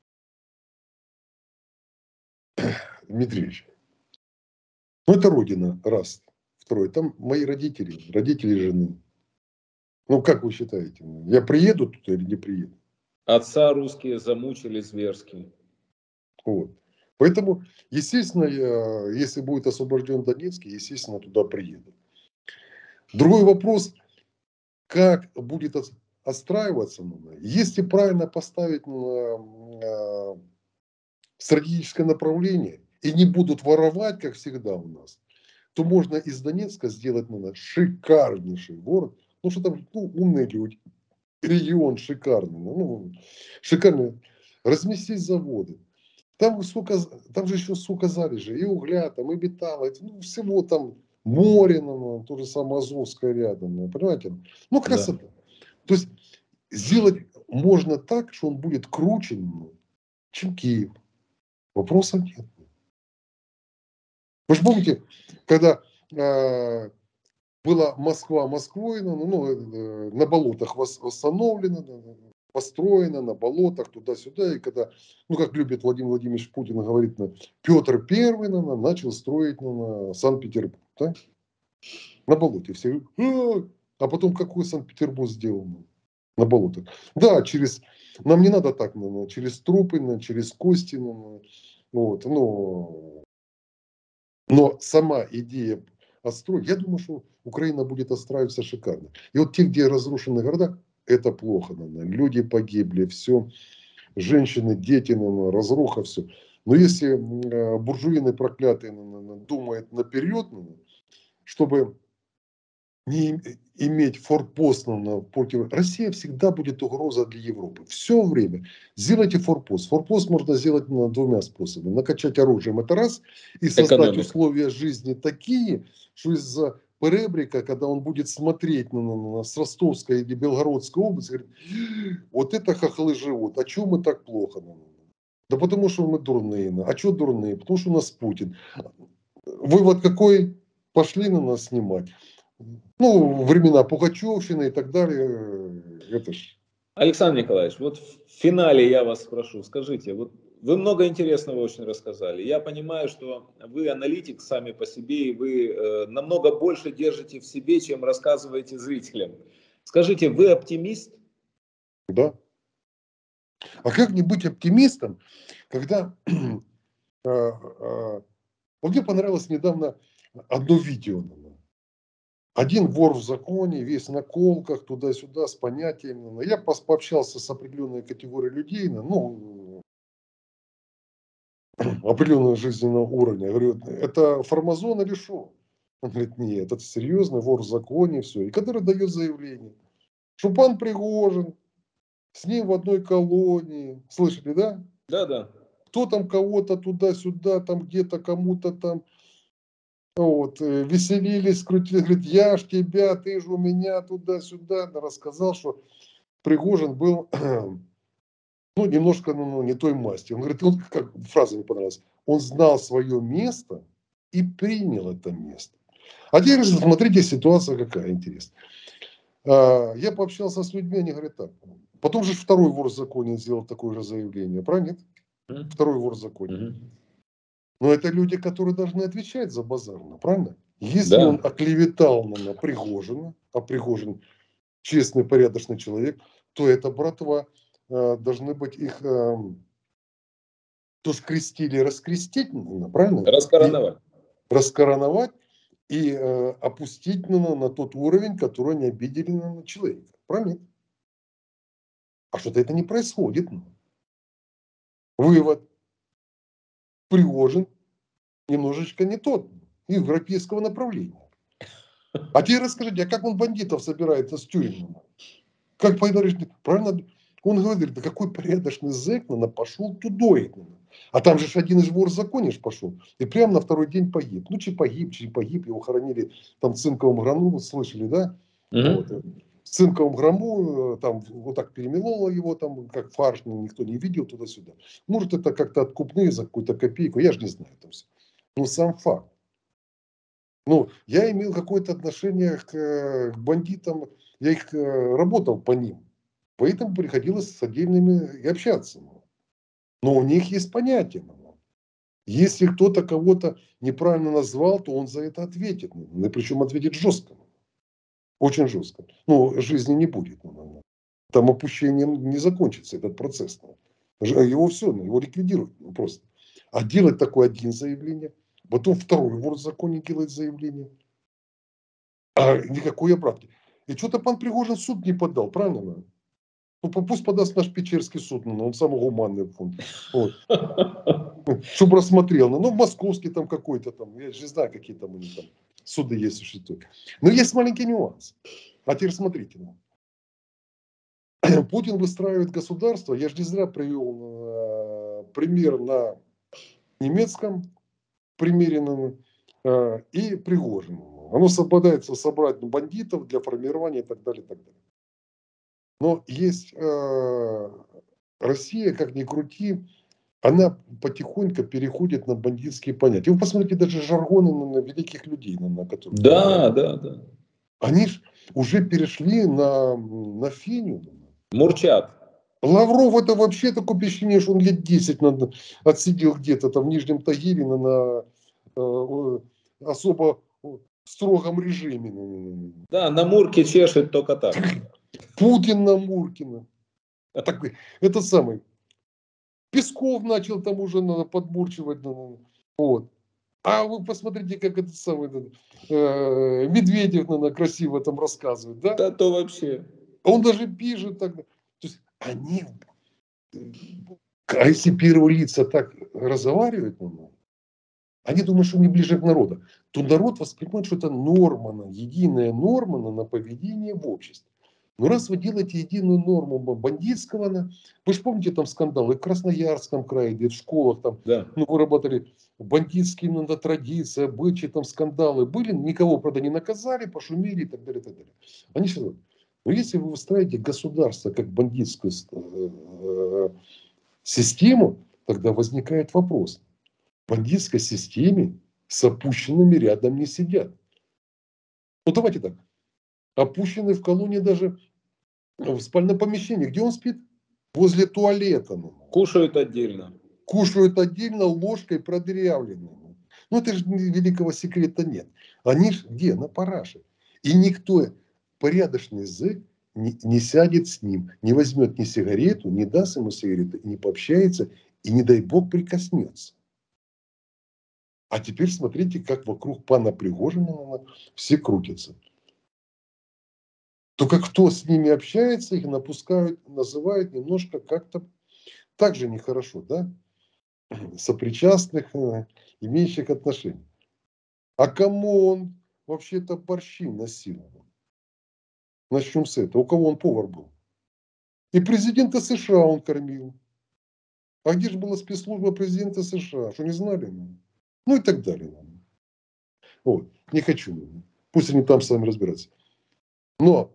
Speaker 2: Дмитрий Ильич, ну это родина, раз. Второй, там мои родители жены. Ну как вы считаете, я приеду туда или не приеду?
Speaker 1: Отца русские замучили зверски.
Speaker 2: Вот. Поэтому, естественно, если будет освобожден Донецк, естественно, туда приеду. Другой вопрос, как будет отстраиваться, если правильно поставить стратегическое направление и не будут воровать, как всегда у нас, то можно из Донецка сделать шикарнейший город, потому что там умные люди, регион шикарный, шикарный, разместить заводы, Там, сколько, там же еще, сука, залежи, и угля, там, и металла, ну, всего там, море, ну, то же самое Азовское рядом, ну, понимаете? Ну,
Speaker 1: Да.
Speaker 2: красота. То есть сделать можно так, что он будет круче, ну, чем Киев. Вопросов нет. Вы же помните, когда была Москва Москвой, на болотах восстановлена, построена, на болотах, туда-сюда, и когда, ну, как любит Владимир Владимирович Путин говорит, Петр Первый начал строить Санкт-Петербург, да? На болоте. Все говорят, а потом какой Санкт-Петербург сделал на болотах? Да, нам не надо так, через трупы, через кости, вот, но сама идея отстроить, я думаю, что Украина будет отстраиваться шикарно. И вот те, где разрушены города, это плохо. Люди погибли, все, женщины, дети, разруха, все. Но если буржуины проклятые думают наперед, чтобы не иметь форпост против... Россия всегда будет угроза для Европы. Все время. Сделайте форпост. Форпост можно сделать двумя способами. Накачать оружием, это раз. И создать
Speaker 1: Экономика.
Speaker 2: условия жизни такие, что из-за поребрика, когда он будет смотреть с Ростовской или Белгородской области, говорит, вот это хохлы живут. А чего мы так плохо? Да потому что мы дурные. А что дурные? Потому что у нас Путин. Вывод какой? Пошли на нас снимать. Ну, времена Пугачевщины и так далее. Это ж...
Speaker 1: Александр Николаевич, вот в финале я вас спрошу, скажите, вот вы много интересного очень рассказали. Я понимаю, что вы аналитик сами по себе, и вы намного больше держите в себе, чем рассказываете зрителям. Скажите, вы оптимист?
Speaker 2: Да. А как не быть оптимистом, когда... Вот мне понравилось недавно одно видео. Один вор в законе, весь на колках, туда-сюда, с понятиями. Я пообщался с определенной категорией людей, определенного жизненного уровня. Я говорю, это формазон или шо? Он говорит, нет, это серьезный вор в законе, все. И который дает заявление, что пан Пригожин с ним в одной колонии. Слышали, да?
Speaker 1: Да, да.
Speaker 2: Кто там кого-то туда-сюда, там где-то кому-то там вот, веселились, крутили, говорит, я ж тебя, ты же у меня туда-сюда. Рассказал, что Пригожин был, ну, немножко, не той масти. Он говорит, он, как фраза мне понравилась, он знал свое место и принял это место. А теперь смотрите, ситуация какая интересная. Я пообщался с людьми, они говорят так. Потом же второй вор в законе сделал такое же заявление, правильно? Нет? Второй вор в законе. Но это люди, которые должны отвечать за базар, правильно? Если
Speaker 1: Да.
Speaker 2: он оклеветал на Пригожина, а Пригожин честный, порядочный человек, то это, братва, должны быть их то скрестили, раскрестить, правильно?
Speaker 1: Раскороновать.
Speaker 2: И раскороновать и опустить на тот уровень, который они обидели на человека. Правильно? А что-то это не происходит. Вывод. Пригожин немножечко не тот, европейского направления. А теперь расскажите, а как он бандитов собирается с тюрьмами? Как поговоришь, правильно? Он говорит, да какой порядочный зэк пошел тудой. А там же один из вор в законе пошел. И прямо на второй день погиб. Ну, чи погиб, его хоронили там в цинковом гробу, слышали, да? Вот. В цинковом гробу там вот так перемелоло его, там как фарш, никто не видел туда-сюда. Может, это как-то откупные за какую-то копейку, я же не знаю. Там все. Но сам факт. Ну, я имел какое-то отношение к бандитам, я их работал по ним. Поэтому приходилось с отдельными и общаться. Но у них есть понятие. Если кто-то кого-то неправильно назвал, то он за это ответит. И причем ответит жестко. Очень жестко. Ну, жизни не будет. Там опущением не закончится этот процесс. Его все, его ликвидируют просто. А делать такое один заявление, потом второй вор в законе делает заявление. А никакой обратки. И что-то пан Пригожин в суд не подал, правильно? Ну, пусть подаст наш Печерский суд, он самый гуманный фонд. Вот. Чтобы рассмотрел. Ну, московский там какой-то там, я же не знаю, какие там у них там суды есть существуют. Но есть маленький нюанс. А теперь смотрите. Путин выстраивает государство. Я же не зря привел пример на немецком примеренном и Пригожину. Оно собирается собрать бандитов для формирования и так далее, и так далее. Но есть Россия, как ни крути, она потихоньку переходит на бандитские понятия. Вы посмотрите даже жаргоны на великих людей, на которых...
Speaker 1: Да, да, да.
Speaker 2: Они ж уже перешли на феню.
Speaker 1: Мурчат.
Speaker 2: Лавров это вообще такое впечатление, что он лет 10 отсидел где-то там в Нижнем Тагиле на особо строгом режиме.
Speaker 1: Да, на Мурке чешет только так.
Speaker 2: Путин на Муркина. Это самый. Песков начал там уже подбурчивать. Вот. А вы посмотрите, как этот самый Медведев красиво там рассказывает. Да?
Speaker 1: Да то вообще.
Speaker 2: Он даже пишет так. То есть они... А если первые лица так разговаривают, они думают, что они ближе к народу. То народ воспринимает, что это норма, единая норма на поведение в обществе. Но раз вы делаете единую норму бандитского, вы же помните там скандалы в Красноярском крае, где в школах там
Speaker 1: Да.
Speaker 2: выработали бандитские традиции, обычаи, там скандалы были, никого, правда, не наказали, пошумели и так далее, и так далее. Они сейчас говорят, но если вы выстраиваете государство как бандитскую систему, тогда возникает вопрос. В бандитской системе с опущенными рядом не сидят. Ну давайте так. Опущенный в колонии даже в спальном помещении. Где он спит? Возле туалета.
Speaker 1: Кушают отдельно.
Speaker 2: Кушают отдельно ложкой продырявленной. Ну это же великого секрета нет. Они же где? На параше. И никто, порядочный зэк, не сядет с ним, не возьмет ни сигарету, не даст ему сигарету, не пообщается и, не дай бог, прикоснется. А теперь смотрите, как вокруг пана Пригожина все крутятся. Только кто с ними общается, их напускают, называют немножко как-то так же нехорошо, да? Сопричастных, имеющих отношения. А кому он вообще-то борщи носил? Начнем с этого. У кого он повар был? И президента США он кормил. А где же была спецслужба президента США? Что не знали? Ну и так далее. Вот. Не хочу. Пусть они там сами разбираются. Но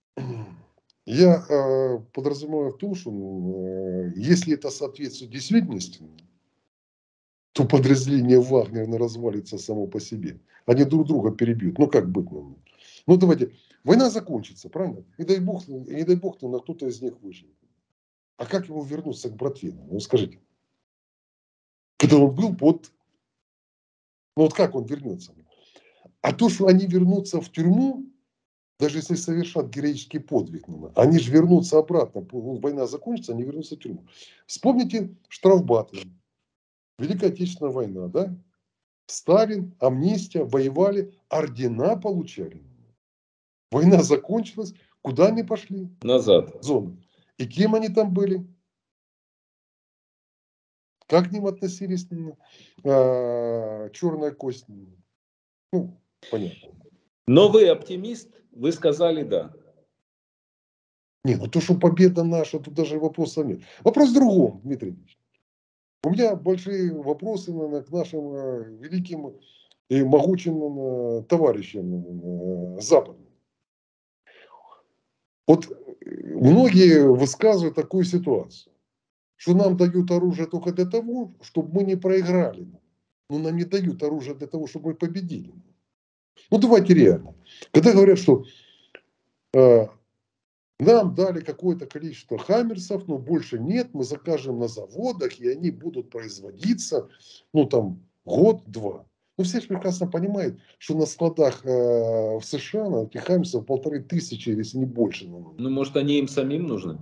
Speaker 2: я подразумеваю в том, что если это соответствует действительности, то подразделение Вагнера развалится само по себе. Они друг друга перебьют. Ну как быть? Ну давайте. Война закончится, правильно? И дай бог, кто-то из них выживет. А как ему вернуться к братве? Ну скажите. Когда он был под... Ну вот как он вернется? А то, что они вернутся в тюрьму, даже если совершат героический подвиг, они же вернутся обратно. Война закончится, они вернутся в тюрьму. Вспомните штрафбаты. Великая Отечественная война, да? Сталин, амнистия, воевали, ордена получали. Война закончилась, куда они пошли?
Speaker 1: Назад.
Speaker 2: В зону. И кем они там были? Как к ним относились? Черная кость. Ну, понятно.
Speaker 1: Но вы оптимист, вы сказали да.
Speaker 2: Не, ну то, что победа наша, тут даже вопроса нет. Вопрос в другом, Дмитрий Ильич. У меня большие вопросы к нашим великим и могучим товарищам западным. Вот многие высказывают такую ситуацию, что нам дают оружие только для того, чтобы мы не проиграли. Но нам не дают оружие для того, чтобы мы победили. Ну давайте реально. Когда говорят, что нам дали какое-то количество хаммерсов, но больше нет, мы закажем на заводах, и они будут производиться, ну там, год-два. Ну все же прекрасно понимают, что на складах в США на этих хаммерсов 1500, если не больше.
Speaker 1: Ну, может, они им самим нужны?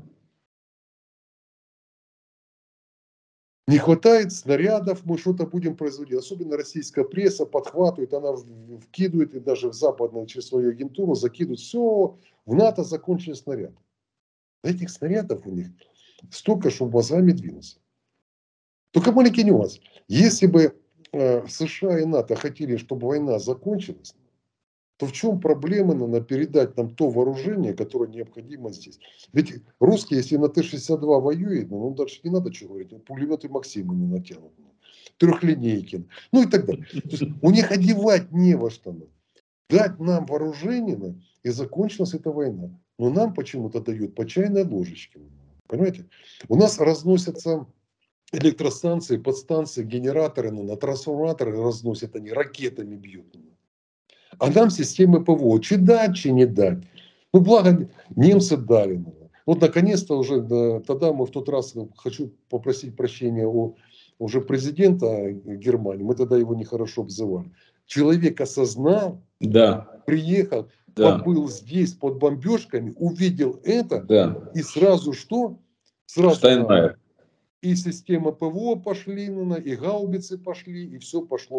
Speaker 2: Не хватает снарядов, мы что-то будем производить. Особенно российская пресса подхватывает, она вкидывает, и даже в западную через свою агентуру закидывает. Все, в НАТО закончили снаряды. Этих снарядов у них столько, что мозгами двинуться. Только маленький нюанс. Если бы США и НАТО хотели, чтобы война закончилась, то в чем проблема передать нам то вооружение, которое необходимо здесь? Ведь русские, если на Т-62 воюют, ну дальше не надо чего говорить, пулеметы Максима не натянут. трехлинейки, ну и так далее. То есть у них одевать не во что. Дать нам вооружение, и закончилась эта война. Но нам почему-то дают по чайной ложечке. Понимаете? У нас разносятся электростанции, подстанции, генераторы, трансформаторы разносят, они ракетами бьют. А нам системы ПВО, чи дать, чи не дать. Ну, благо, немцы дали. Вот, наконец-то уже, тогда мы в тот раз, хочу попросить прощения у уже президента Германии, мы тогда его нехорошо обзывали. Человек осознал,
Speaker 1: Да,
Speaker 2: приехал,
Speaker 1: да,
Speaker 2: побыл здесь под бомбежками, увидел это,
Speaker 1: да.
Speaker 2: и сразу что? Сразу
Speaker 1: Штайнмайер.
Speaker 2: и система ПВО пошли, и гаубицы пошли, и все пошло.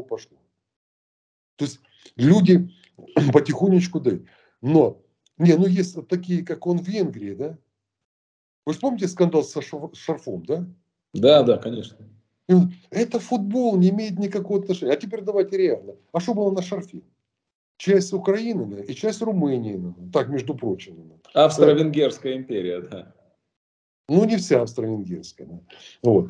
Speaker 2: То есть люди потихонечку дают. Но, ну есть такие, как он в Венгрии, да? Вы же помните скандал со шарфом, да?
Speaker 1: Да, да, конечно.
Speaker 2: И он, это футбол, не имеет никакого отношения. А теперь давайте реально. А что было на шарфе? Часть Украины и часть Румынии. Так, между прочим.
Speaker 1: Австро-Венгерская империя, да.
Speaker 2: Ну, не вся австро-венгерская. Да. Вот.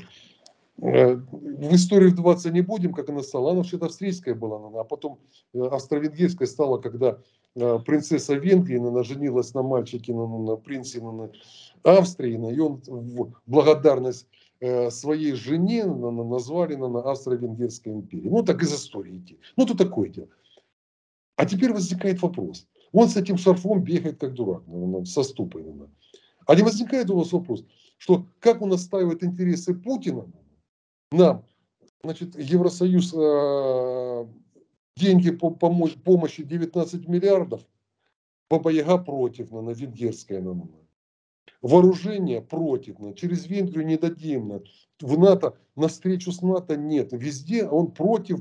Speaker 2: В историю вдаваться не будем, как она стала. Она вообще-то австрийская была, а потом австро-венгерская стала, когда принцесса Венгрии женилась на мальчике, на принце Австрии, и он в благодарность своей жене назвали Австро-Венгерской империей. Ну, так из истории идти. Ну, это такое дело. А теперь возникает вопрос. Он с этим шарфом бегает как дурак, со ступой. А не возникает у вас вопрос, что как он отстаивает интересы Путина, нам, значит, Евросоюз деньги по помощи 19 миллиардов, Баба-Яга против, венгерская, вооружение против, через Венгрию не дадим, в НАТО, на встречу с НАТО нет, везде он против.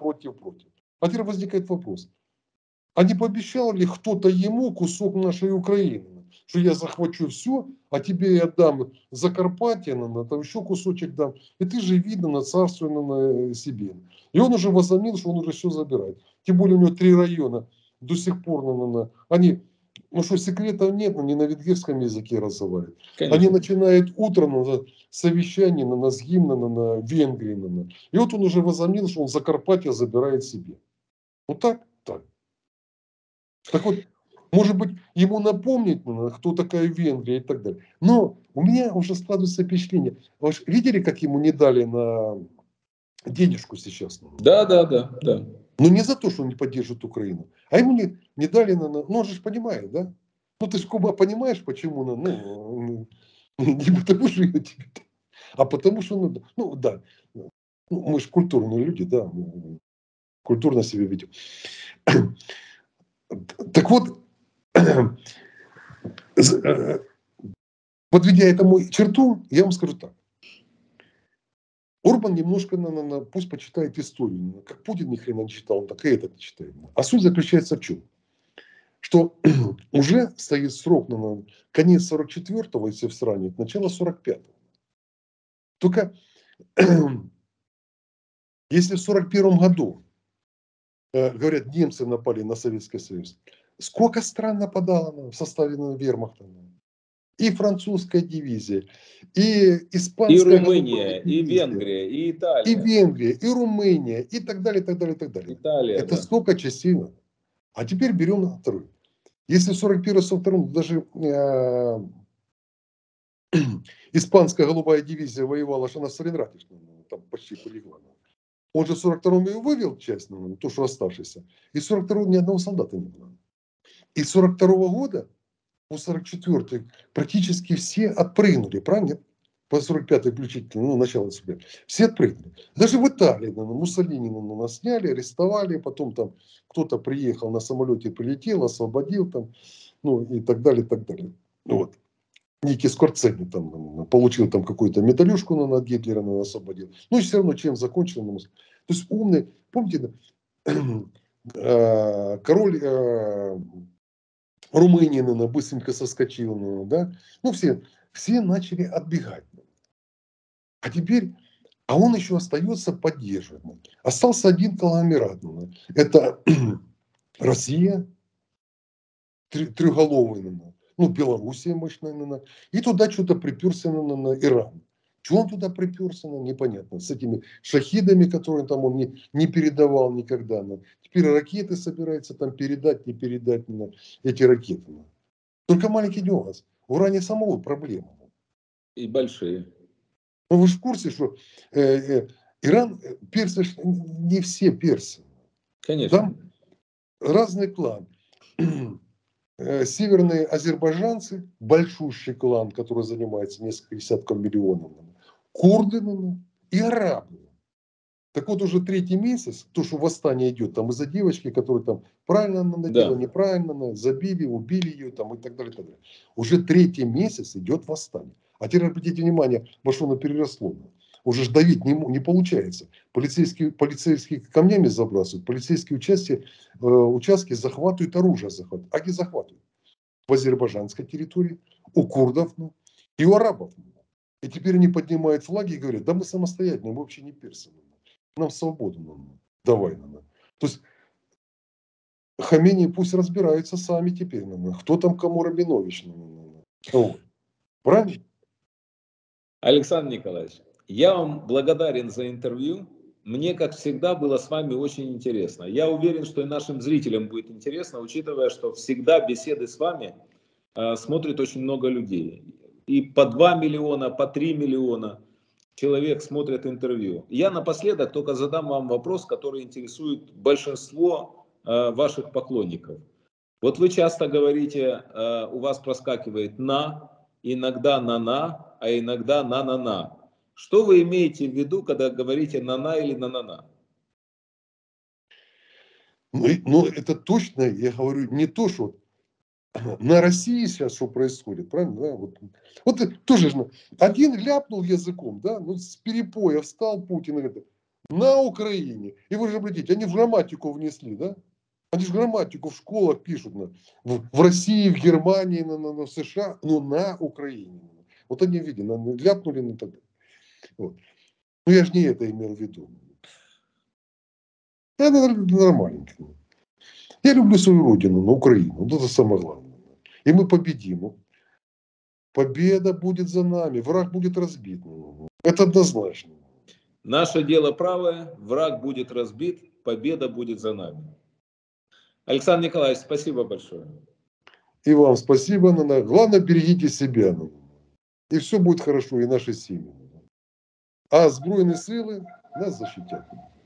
Speaker 2: А теперь возникает вопрос, а не пообещал ли кто-то ему кусок нашей Украины? Что я захвачу все, а тебе я дам Закарпатье, там еще кусочек дам. И ты же, видно, царствуй на себе. И он уже возомнил, что он уже все забирает. Тем более у него 3 района до сих пор, они, ну что, секретов нет, не на венгерском языке разговаривают.
Speaker 1: Конечно.
Speaker 2: Они начинают утром совещание с гимном на Венгрии. И вот он уже возомнил, что он Закарпатье забирает себе. Вот так. Так вот, может быть, ему напомнить, кто такая Венгрия и так далее. Но у меня уже складывается впечатление. Вы видели, как ему не дали на денежку сейчас?
Speaker 1: Да.
Speaker 2: Ну, не за то, что он не поддерживает Украину. А ему не дали ну, он же понимает, да? Ну, ты же, Куба, понимаешь, почему? Не потому, что я тебе, а потому, что, да. Мы же культурные люди, да. Культурно себя ведем. Так вот, подведя этому черту, я вам скажу так. Орбан немножко, пусть почитает историю. Как Путин ни хрена не читал, он так и этот не читает. А суть заключается в чем? Что уже стоит срок на конец 44-го, если сравнивать, начало 45-го. Только если в 41-м году, говорят, немцы напали на Советский Союз, сколько стран нападало в составе вермахта? И французская дивизия, и испанская
Speaker 1: и Румыния,
Speaker 2: дивизия,
Speaker 1: и Венгрия, и Италия.
Speaker 2: и Венгрия, и Румыния, и так далее, так далее, так далее.
Speaker 1: Италия,
Speaker 2: это
Speaker 1: да.
Speaker 2: столько частей надо. А теперь берем второй. Если в 41-42 даже испанская голубая дивизия воевала, что она в Сталинграде, там почти полегла. Он же в 42-м ее вывел часть, то, что оставшееся. И в 42-м ни одного солдата не было. И с 42-го года по 44-й практически все отпрыгнули, правильно? По 45-й включительно, начало 45-й. Все отпрыгнули. Даже в Италии, Муссолини нас сняли, арестовали, потом там кто-то приехал на самолете, прилетел, освободил там, и так далее, и так далее. Вот. Ники Скорцени там получил там какую-то медалюшку от Гитлера, освободил. И все равно чем закончил. То есть умный, помните, король Румынии, быстренько соскочил, да? Все начали отбегать. А теперь, он еще остается поддерживать. Остался один конгломерат. Это Россия, трехголовый, Белоруссия мощная, и туда что-то приперся на Иран. Чего он туда приперся, непонятно. С этими шахидами, которые там он не передавал никогда. Теперь ракеты собирается там передать, не передать эти ракеты. Только маленький нюанс. В Иране самого проблема.
Speaker 1: И большие.
Speaker 2: Ну вы же в курсе, что Иран, персы, не все персы.
Speaker 1: Конечно.
Speaker 2: Там разный клан. Северные азербайджанцы, большущий клан, который занимается несколько десятков миллионов, курды и арабы. Так вот уже третий месяц, то, что восстание идет, там из-за девочки, которая там правильно надела,
Speaker 1: Да.
Speaker 2: неправильно, забили, убили ее там и так далее, и так далее. Уже третий месяц идет восстание. А теперь обратите внимание, во что оно переросло. Уже ж давить не получается. Полицейские камнями забрасывают, полицейские участки захватывают, оружие захватывают. Аки захватывают. В азербайджанской территории, у курдов и у арабов. И теперь они поднимают флаги и говорят, да мы самостоятельные, мы вообще не персы. Нам свободу давай. То есть Хамени пусть разбираются сами теперь. Кто там кому Рабинович. Вот. Правильно?
Speaker 1: Александр Николаевич, я вам благодарен за интервью. Мне, как всегда, было с вами очень интересно. Я уверен, что и нашим зрителям будет интересно, учитывая, что всегда беседы с вами смотрит очень много людей. И по 2 миллиона, по 3 миллиона человек смотрят интервью. Я напоследок только задам вам вопрос, который интересует большинство ваших поклонников. Вот вы часто говорите, у вас проскакивает иногда на, а иногда на. Что вы имеете в виду, когда говорите на или на?
Speaker 2: Ну, это точно, я говорю, не то, что на России сейчас что происходит, правильно? Да? Вот тоже же один ляпнул языком, да, с перепоя встал Путин и говорит, на Украине. И вы же, глядите, они в грамматику внесли, да? Они же грамматику в школах пишут в России, в Германии, в США, но на Украине. Вот они, видели, ляпнули на тогда. Вот. Ну, я же не это имел в виду. Я нормальненький. Я люблю свою родину, на Украину. Вот это самое главное. И мы победим. Победа будет за нами. Враг будет разбит. Это однозначно.
Speaker 1: Наше дело правое, враг будет разбит, победа будет за нами. Александр Николаевич, спасибо большое.
Speaker 2: И вам спасибо. Главное, берегите себя. И все будет хорошо, и наши семьи. А Збройные силы нас защитят.